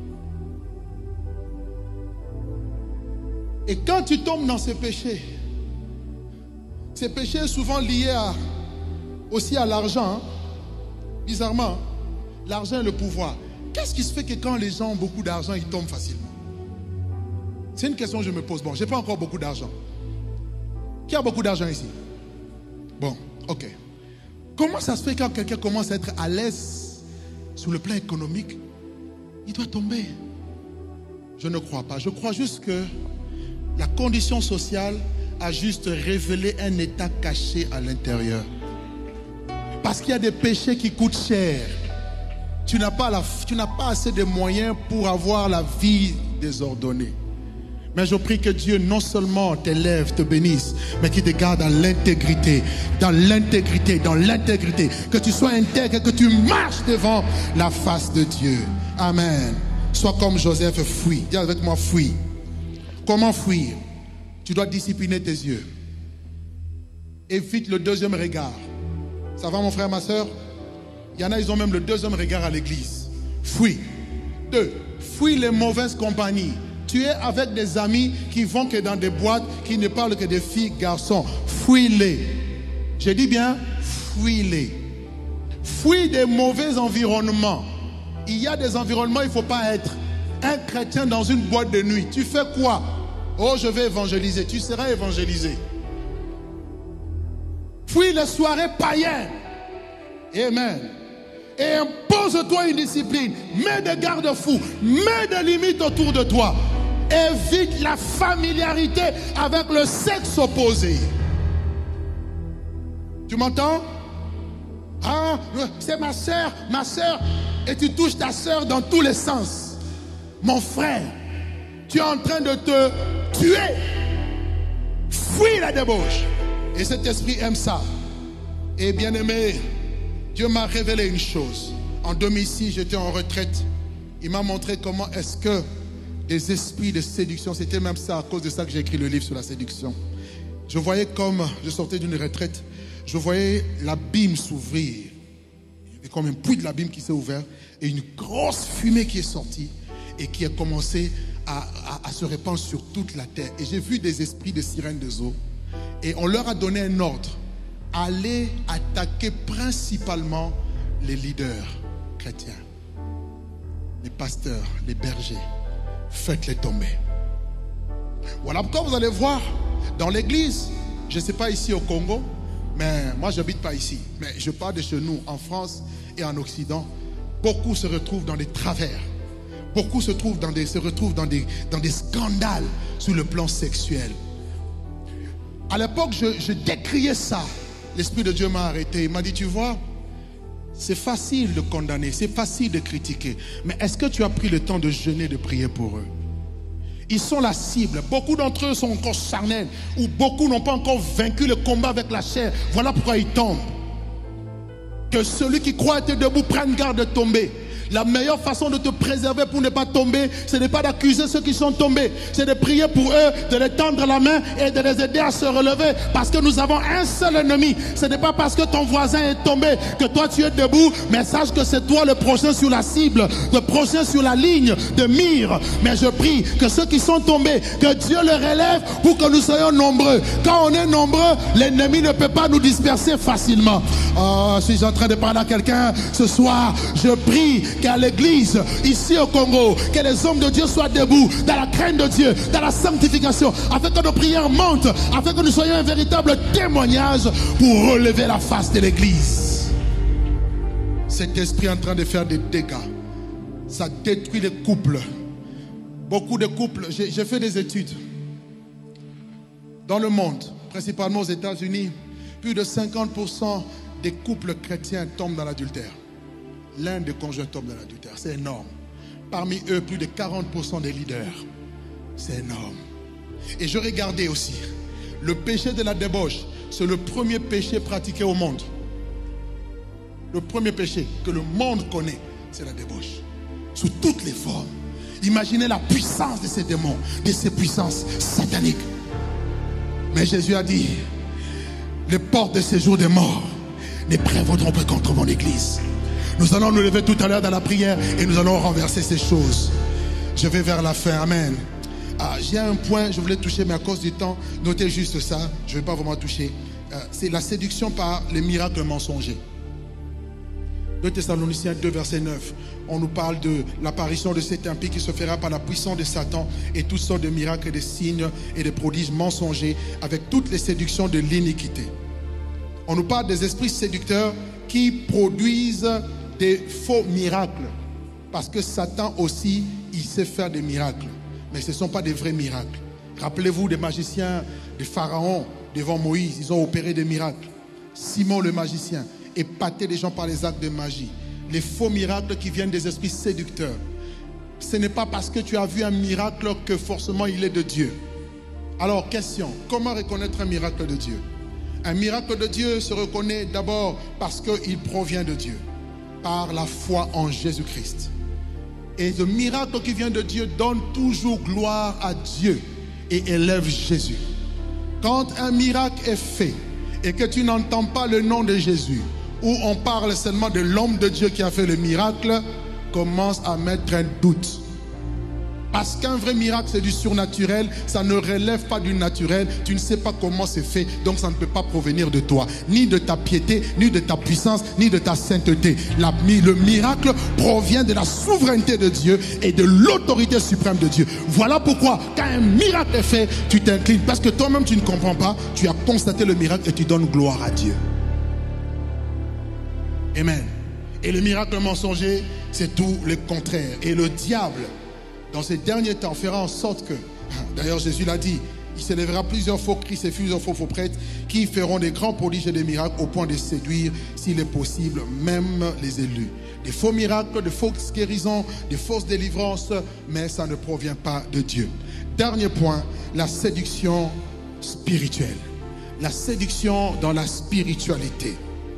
Et quand tu tombes dans ces péchés, ces péchés sont souvent liés à, aussi à l'argent, hein, bizarrement. L'argent et le pouvoir. Qu'est-ce qui se fait que quand les gens ont beaucoup d'argent, ils tombent facilement? C'est une question que je me pose. Bon, je n'ai pas encore beaucoup d'argent. Qui a beaucoup d'argent ici? Bon, ok. Comment ça se fait quand quelqu'un commence à être à l'aise sur le plan économique, il doit tomber? Je ne crois pas. Je crois juste que la condition sociale a juste révélé un état caché à l'intérieur. Parce qu'il y a des péchés qui coûtent cher. Tu n'as pas, la, tu n'as pas assez de moyens pour avoir la vie désordonnée. Mais je prie que Dieu non seulement t'élève, te bénisse, mais qu'il te garde dans l'intégrité, dans l'intégrité, dans l'intégrité. Que tu sois intègre, que tu marches devant la face de Dieu. Amen. Sois comme Joseph, fuis. Dis avec moi, fuis. Comment fuir? Tu dois discipliner tes yeux. Évite le deuxième regard. Ça va mon frère, ma soeur? Il y en a, ils ont même le deuxième regard à l'église. Fuis. Deux, fuis les mauvaises compagnies. Tu es avec des amis qui vont que dans des boîtes, qui ne parlent que des filles, garçons. Fuis-les. Je dis bien, fuis-les. Fuis des mauvais environnements. Il y a des environnements, il ne faut pas être. Un chrétien dans une boîte de nuit, tu fais quoi? Oh, je vais évangéliser. Tu seras évangélisé. Fuis les soirées païennes. Amen. Et impose-toi une discipline. Mets des garde-fous. Mets des limites autour de toi. Évite la familiarité avec le sexe opposé. Tu m'entends? Ah, c'est ma soeur, ma soeur. Et tu touches ta soeur dans tous les sens. Mon frère, tu es en train de te tuer. Fuis la débauche. Et cet esprit aime ça. Et bien aimé, Dieu m'a révélé une chose. En deux mille six, j'étais en retraite. Il m'a montré comment est-ce que des esprits de séduction, c'était même ça, à cause de ça que j'ai écrit le livre sur la séduction. Je voyais comme, je sortais d'une retraite, je voyais l'abîme s'ouvrir. Il y avait comme un puits de l'abîme qui s'est ouvert et une grosse fumée qui est sortie et qui a commencé à, à, à se répandre sur toute la terre. Et j'ai vu des esprits de sirènes des eaux et on leur a donné un ordre. Allez attaquer principalement les leaders chrétiens, les pasteurs, les bergers. Faites-les tomber. Voilà pourquoi vous allez voir dans l'église, je ne sais pas ici au Congo, mais moi je n'habite pas ici, mais je parle de chez nous, en France et en Occident, beaucoup se retrouvent dans des travers. Beaucoup se, trouvent dans des, se retrouvent dans des, dans des scandales sur le plan sexuel. À l'époque, je, je décriais ça. L'Esprit de Dieu m'a arrêté. Il m'a dit, tu vois, c'est facile de condamner, c'est facile de critiquer. Mais est-ce que tu as pris le temps de jeûner, de prier pour eux? Ils sont la cible. Beaucoup d'entre eux sont encore charnels. Ou beaucoup n'ont pas encore vaincu le combat avec la chair. Voilà pourquoi ils tombent. Que celui qui croit être debout prenne garde de tomber. La meilleure façon de te préserver pour ne pas tomber, ce n'est pas d'accuser ceux qui sont tombés, c'est de prier pour eux, de les tendre la main et de les aider à se relever, parce que nous avons un seul ennemi. Ce n'est pas parce que ton voisin est tombé que toi tu es debout, mais sache que c'est toi le prochain sur la cible, le prochain sur la ligne de mire. Mais je prie que ceux qui sont tombés, que Dieu les relève pour que nous soyons nombreux. Quand on est nombreux, l'ennemi ne peut pas nous disperser facilement. Oh, je suis en train de parler à quelqu'un ce soir. Je prie qu'à l'église, ici au Congo, que les hommes de Dieu soient debout, dans la crainte de Dieu, dans la sanctification, afin que nos prières montent, afin que nous soyons un véritable témoignage pour relever la face de l'église. Cet esprit est en train de faire des dégâts. Ça détruit les couples. Beaucoup de couples, j'ai fait des études. Dans le monde, principalement aux États-Unis, plus de cinquante pour cent des couples chrétiens tombent dans l'adultère. L'un des conjoints tombe dans l'adultère. C'est énorme. Parmi eux, plus de quarante pour cent des leaders. C'est énorme. Et je regardais aussi. Le péché de la débauche, c'est le premier péché pratiqué au monde. Le premier péché que le monde connaît, c'est la débauche. Sous toutes les formes. Imaginez la puissance de ces démons, de ces puissances sataniques. Mais Jésus a dit, les portes de ces jours des morts ne prévaudront pas contre mon église. Nous allons nous lever tout à l'heure dans la prière et nous allons renverser ces choses. Je vais vers la fin. Amen. Ah, j'ai un point, je voulais toucher, mais à cause du temps, notez juste ça. Je ne vais pas vraiment toucher. Euh, C'est la séduction par les miracles mensongers. deux Thessaloniciens deux, verset neuf. On nous parle de l'apparition de cet impie qui se fera par la puissance de Satan et toutes sortes de miracles, de signes et de prodiges mensongers avec toutes les séductions de l'iniquité. On nous parle des esprits séducteurs qui produisent des faux miracles. Parce que Satan aussi, il sait faire des miracles. Mais ce ne sont pas des vrais miracles. Rappelez-vous des magiciens, des pharaons devant Moïse. Ils ont opéré des miracles. Simon le magicien épatait les gens par les actes de magie. Les faux miracles qui viennent des esprits séducteurs. Ce n'est pas parce que tu as vu un miracle que forcément il est de Dieu. Alors, question, comment reconnaître un miracle de Dieu? Un miracle de Dieu se reconnaît d'abord parce qu'il provient de Dieu, par la foi en Jésus-Christ. Et le miracle qui vient de Dieu donne toujours gloire à Dieu et élève Jésus. Quand un miracle est fait et que tu n'entends pas le nom de Jésus, où on parle seulement de l'homme de Dieu qui a fait le miracle, commence à mettre un doute. Parce qu'un vrai miracle, c'est du surnaturel, ça ne relève pas du naturel, tu ne sais pas comment c'est fait, donc ça ne peut pas provenir de toi, ni de ta piété, ni de ta puissance, ni de ta sainteté. La, le miracle provient de la souveraineté de Dieu et de l'autorité suprême de Dieu. Voilà pourquoi, quand un miracle est fait, tu t'inclines, parce que toi-même tu ne comprends pas, tu as constaté le miracle et tu donnes gloire à Dieu. Amen. Et le miracle mensonger, c'est tout le contraire. Et le diable, dans ces derniers temps, fera en sorte que, d'ailleurs Jésus l'a dit, il s'élèvera plusieurs faux Christ et plusieurs faux faux prêtres qui feront des grands prodiges et des miracles au point de séduire, s'il est possible, même les élus. Des faux miracles, de fausses guérisons, de fausses délivrances, mais ça ne provient pas de Dieu. Dernier point, la séduction spirituelle. La séduction dans la spiritualité.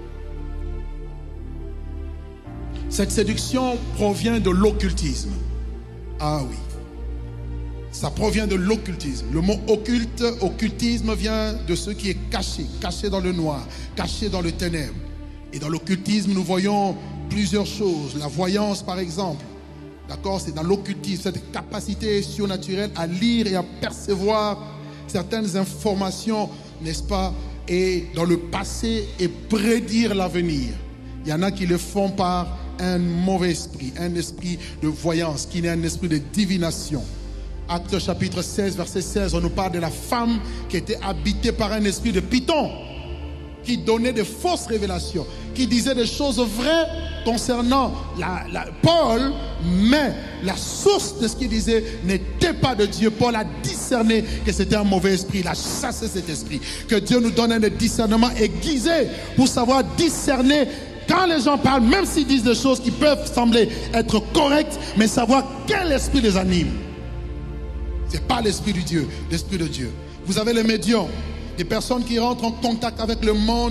Cette séduction provient de l'occultisme. Ah oui, ça provient de l'occultisme. Le mot occulte, occultisme vient de ce qui est caché, caché dans le noir, caché dans le ténèbre. Et dans l'occultisme, nous voyons plusieurs choses. La voyance, par exemple. D'accord, c'est dans l'occultisme, cette capacité surnaturelle à lire et à percevoir certaines informations, n'est-ce pas, et dans le passé et prédire l'avenir. Il y en a qui le font par un mauvais esprit, un esprit de voyance, qui n'est un esprit de divination. Actes chapitre seize, verset seize, on nous parle de la femme qui était habitée par un esprit de Python, qui donnait de fausses révélations, qui disait des choses vraies concernant la, la, Paul, mais la source de ce qu'il disait n'était pas de Dieu. Paul a discerné que c'était un mauvais esprit, il a chassé cet esprit. Que Dieu nous donne un discernement aiguisé pour savoir discerner. Quand les gens parlent, même s'ils disent des choses qui peuvent sembler être correctes, mais savoir quel esprit les anime. Ce n'est pas l'esprit de Dieu, l'esprit de Dieu. Vous avez les médiums, des personnes qui rentrent en contact avec le monde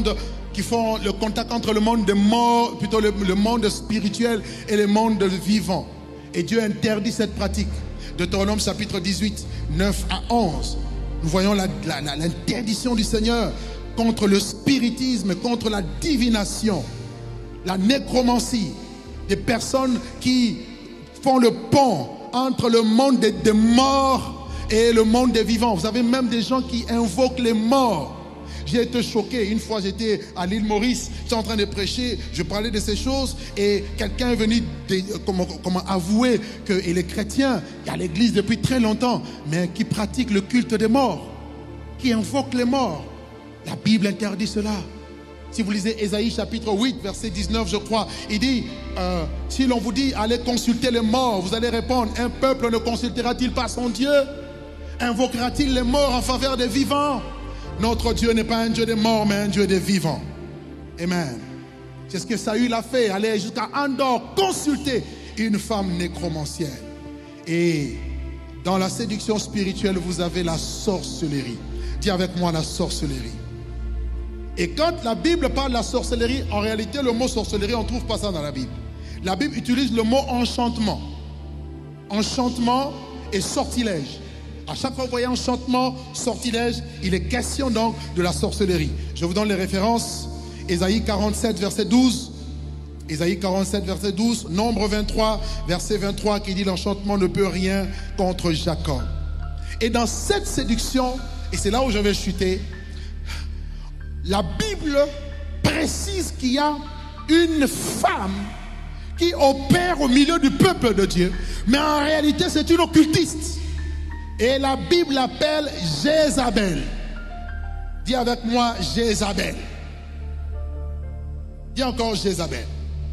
qui font le contact entre le monde des morts, plutôt le, le monde spirituel et le monde vivant. Et Dieu interdit cette pratique. Deutéronome chapitre dix-huit, neuf à onze. Nous voyons l'interdiction du Seigneur contre le spiritisme, contre la divination, la nécromancie, des personnes qui font le pont entre le monde des, des morts et le monde des vivants. Vous avez même des gens qui invoquent les morts. J'ai été choqué. Une fois, j'étais à l'île Maurice, j'étais en train de prêcher, je parlais de ces choses et quelqu'un est venu de, comment, comment avouer qu'il est chrétien, qui est à l'église depuis très longtemps, mais qui pratique le culte des morts, qui invoque les morts. La Bible interdit cela. Si vous lisez Ésaïe chapitre huit, verset dix-neuf, je crois, il dit, euh, si l'on vous dit, allez consulter les morts, vous allez répondre, un peuple ne consultera-t-il pas son Dieu? Invoquera-t-il les morts en faveur des vivants? Notre Dieu n'est pas un Dieu des morts, mais un Dieu des vivants. Amen. C'est ce que Saül a fait, aller jusqu'à Andor consulter une femme nécromancienne. Et dans la séduction spirituelle, vous avez la sorcellerie. Dis avec moi la sorcellerie. Et quand la Bible parle de la sorcellerie, en réalité, le mot sorcellerie, on ne trouve pas ça dans la Bible. La Bible utilise le mot enchantement. Enchantement et sortilège. À chaque fois que vous voyez enchantement, sortilège, il est question donc de la sorcellerie. Je vous donne les références. Ésaïe quarante-sept, verset douze. Ésaïe quarante-sept, verset douze. Nombre vingt-trois, verset vingt-trois, qui dit l'enchantement ne peut rien contre Jacob. Et dans cette séduction, et c'est là où je vais chuter, la Bible précise qu'il y a une femme qui opère au milieu du peuple de Dieu. Mais en réalité, c'est une occultiste. Et la Bible l'appelle Jézabel. Dis avec moi Jézabel. Dis encore Jézabel.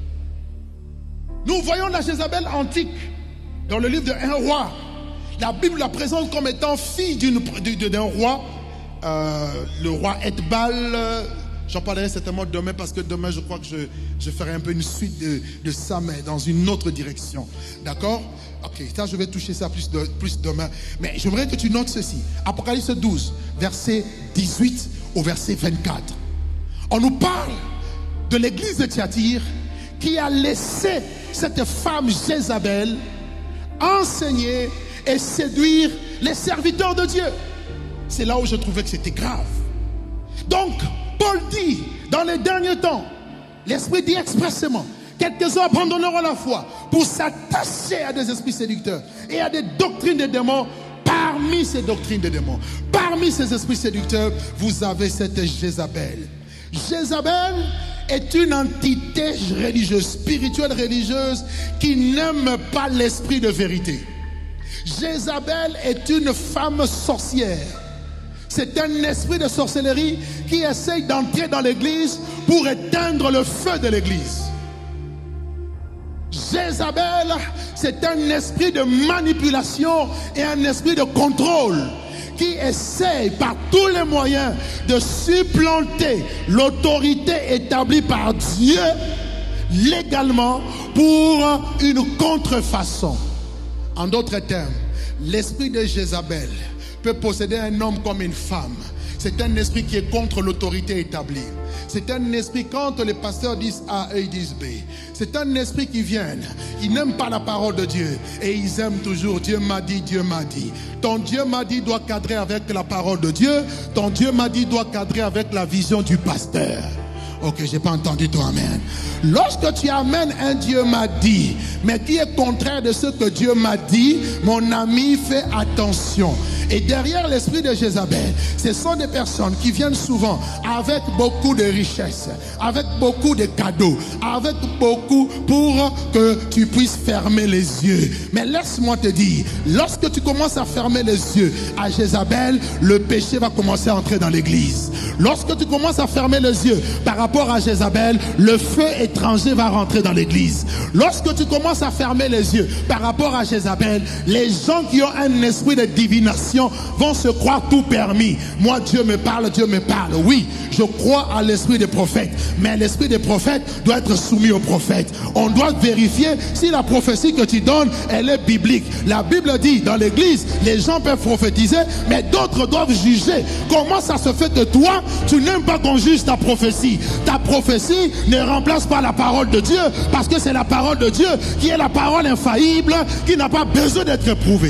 Nous voyons la Jézabel antique dans le livre de Un roi. La Bible la présente comme étant fille d'un roi. Euh, le roi Etbal. Euh, J'en parlerai certainement demain parce que demain je crois que je, je ferai un peu une suite de, de ça, mais dans une autre direction. D'accord? Ok, ça je vais toucher ça plus, de, plus demain. Mais j'aimerais que tu notes ceci. Apocalypse douze, verset dix-huit au verset vingt-quatre. On nous parle de l'église de Thyatire qui a laissé cette femme Jézabel enseigner et séduire les serviteurs de Dieu. C'est là où je trouvais que c'était grave. Donc, Paul dit, dans les derniers temps, l'Esprit dit expressément, quelques-uns abandonneront la foi pour s'attacher à des esprits séducteurs et à des doctrines des démons. Parmi ces doctrines des démons, parmi ces esprits séducteurs, vous avez cette Jézabel. Jézabel est une entité religieuse, spirituelle religieuse, qui n'aime pas l'esprit de vérité. Jézabel est une femme sorcière. C'est un esprit de sorcellerie qui essaye d'entrer dans l'église pour éteindre le feu de l'église. Jézabel, c'est un esprit de manipulation et un esprit de contrôle qui essaye par tous les moyens de supplanter l'autorité établie par Dieu légalement pour une contrefaçon. En d'autres termes, l'esprit de Jézabel peut posséder un homme comme une femme. C'est un esprit qui est contre l'autorité établie. C'est un esprit quand les pasteurs disent A, eux ils disent B. C'est un esprit qui vient, ils n'aiment pas la parole de Dieu et ils aiment toujours Dieu m'a dit, Dieu m'a dit. Ton Dieu m'a dit doit cadrer avec la parole de Dieu. Ton Dieu m'a dit doit cadrer avec la vision du pasteur. Ok, j'ai pas entendu toi, amen. Lorsque tu amènes un Dieu m'a dit, mais qui est contraire de ce que Dieu m'a dit, mon ami, fais attention. Et derrière l'esprit de Jézabel, ce sont des personnes qui viennent souvent avec beaucoup de richesses, avec beaucoup de cadeaux, avec beaucoup pour que tu puisses fermer les yeux. Mais laisse-moi te dire, lorsque tu commences à fermer les yeux à Jézabel, le péché va commencer à entrer dans l'église. Lorsque tu commences à fermer les yeux par rapport à Jézabel, le feu étranger va rentrer dans l'église. Lorsque tu commences à fermer les yeux par rapport à Jézabel, les gens qui ont un esprit de divination vont se croire tout permis. Moi, Dieu me parle, Dieu me parle. Oui, je crois à l'esprit des prophètes, mais l'esprit des prophètes doit être soumis aux prophètes. On doit vérifier si la prophétie que tu donnes, elle est biblique. La Bible dit, dans l'église, les gens peuvent prophétiser, mais d'autres doivent juger. Comment ça se fait que toi, tu n'aimes pas qu'on juge ta prophétie. Ta prophétie ne remplace pas la parole de Dieu, parce que c'est la parole de Dieu qui est la parole infaillible, qui n'a pas besoin d'être éprouvée.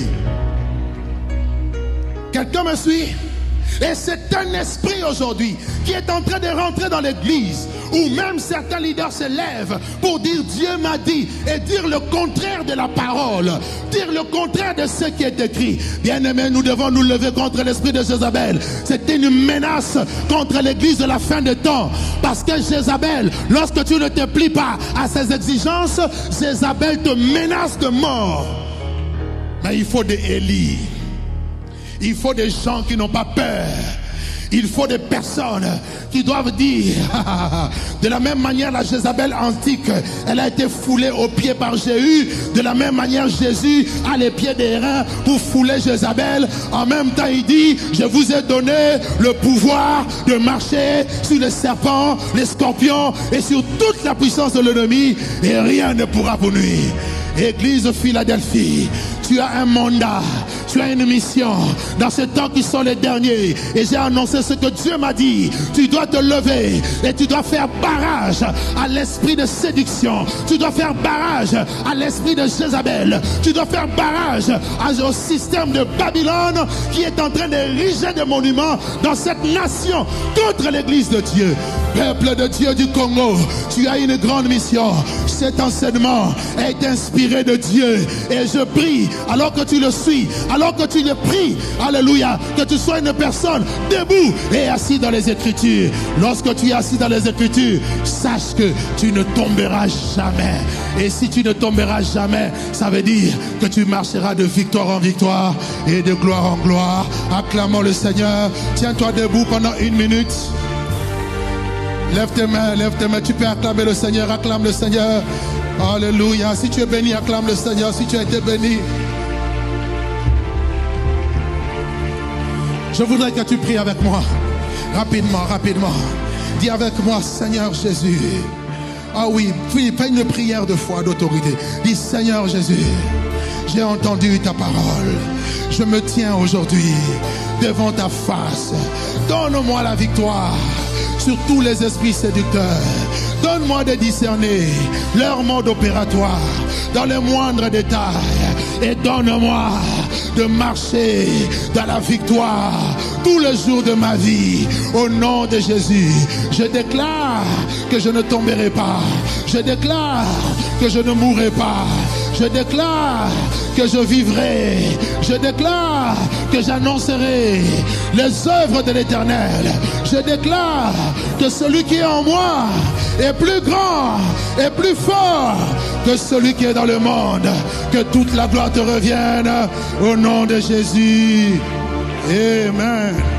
Quelqu'un me suit? Et c'est un esprit aujourd'hui qui est en train de rentrer dans l'église, où même certains leaders se lèvent pour dire Dieu m'a dit, et dire le contraire de la parole, dire le contraire de ce qui est écrit. Bien-aimés, nous devons nous lever contre l'esprit de Jézabel. C'est une menace contre l'église de la fin des temps, parce que Jézabel, lorsque tu ne te plies pas à ses exigences, Jézabel te menace de mort. Mais il faut des Élie. Il faut des gens qui n'ont pas peur. Il faut des personnes qui doivent dire de la même manière la Jézabel antique, elle a été foulée aux pieds par Jéhu. De la même manière Jésus a les pieds des reins pour fouler Jézabel. En même temps il dit, je vous ai donné le pouvoir de marcher sur les serpents, les scorpions et sur toute la puissance de l'ennemi, et rien ne pourra vous nuire. Église Philadelphie, tu as un mandat, tu as une mission dans ces temps qui sont les derniers, et j'ai annoncé ce que Dieu m'a dit. Tu dois te lever et tu dois faire barrage à l'esprit de séduction, tu dois faire barrage à l'esprit de Jézabel, tu dois faire barrage au système de Babylone qui est en train d'ériger des monuments dans cette nation contre l'église de Dieu. Peuple de Dieu du Congo, tu as une grande mission. Cet enseignement est inspiré de Dieu, et je prie, alors que tu le suis, alors que tu le pries, alléluia, que tu sois une personne debout et assis dans les Écritures. Lorsque tu es assis dans les Écritures, sache que tu ne tomberas jamais. Et si tu ne tomberas jamais, ça veut dire que tu marcheras de victoire en victoire et de gloire en gloire. Acclamons le Seigneur. Tiens-toi debout pendant une minute. Lève tes mains, lève tes mains. Tu peux acclamer le Seigneur, acclame le Seigneur. Alléluia. Si tu es béni, acclame le Seigneur. Si tu as été béni, je voudrais que tu pries avec moi. Rapidement, rapidement. Dis avec moi, Seigneur Jésus. Ah oui, puis fais une prière de foi, d'autorité. Dis, Seigneur Jésus, j'ai entendu ta parole. Je me tiens aujourd'hui devant ta face. Donne-moi la victoire sur tous les esprits séducteurs. Donne-moi de discerner leur mode opératoire dans les moindres détails, et donne-moi de marcher dans la victoire tous les jours de ma vie. Au nom de Jésus, je déclare que je ne tomberai pas. Je déclare que je ne mourrai pas. Je déclare que je vivrai. Je déclare que j'annoncerai les œuvres de l'Éternel. Je déclare que celui qui est en moi est plus grand et plus fort que celui qui est dans le monde. Que toute la gloire te revienne au nom de Jésus. Amen.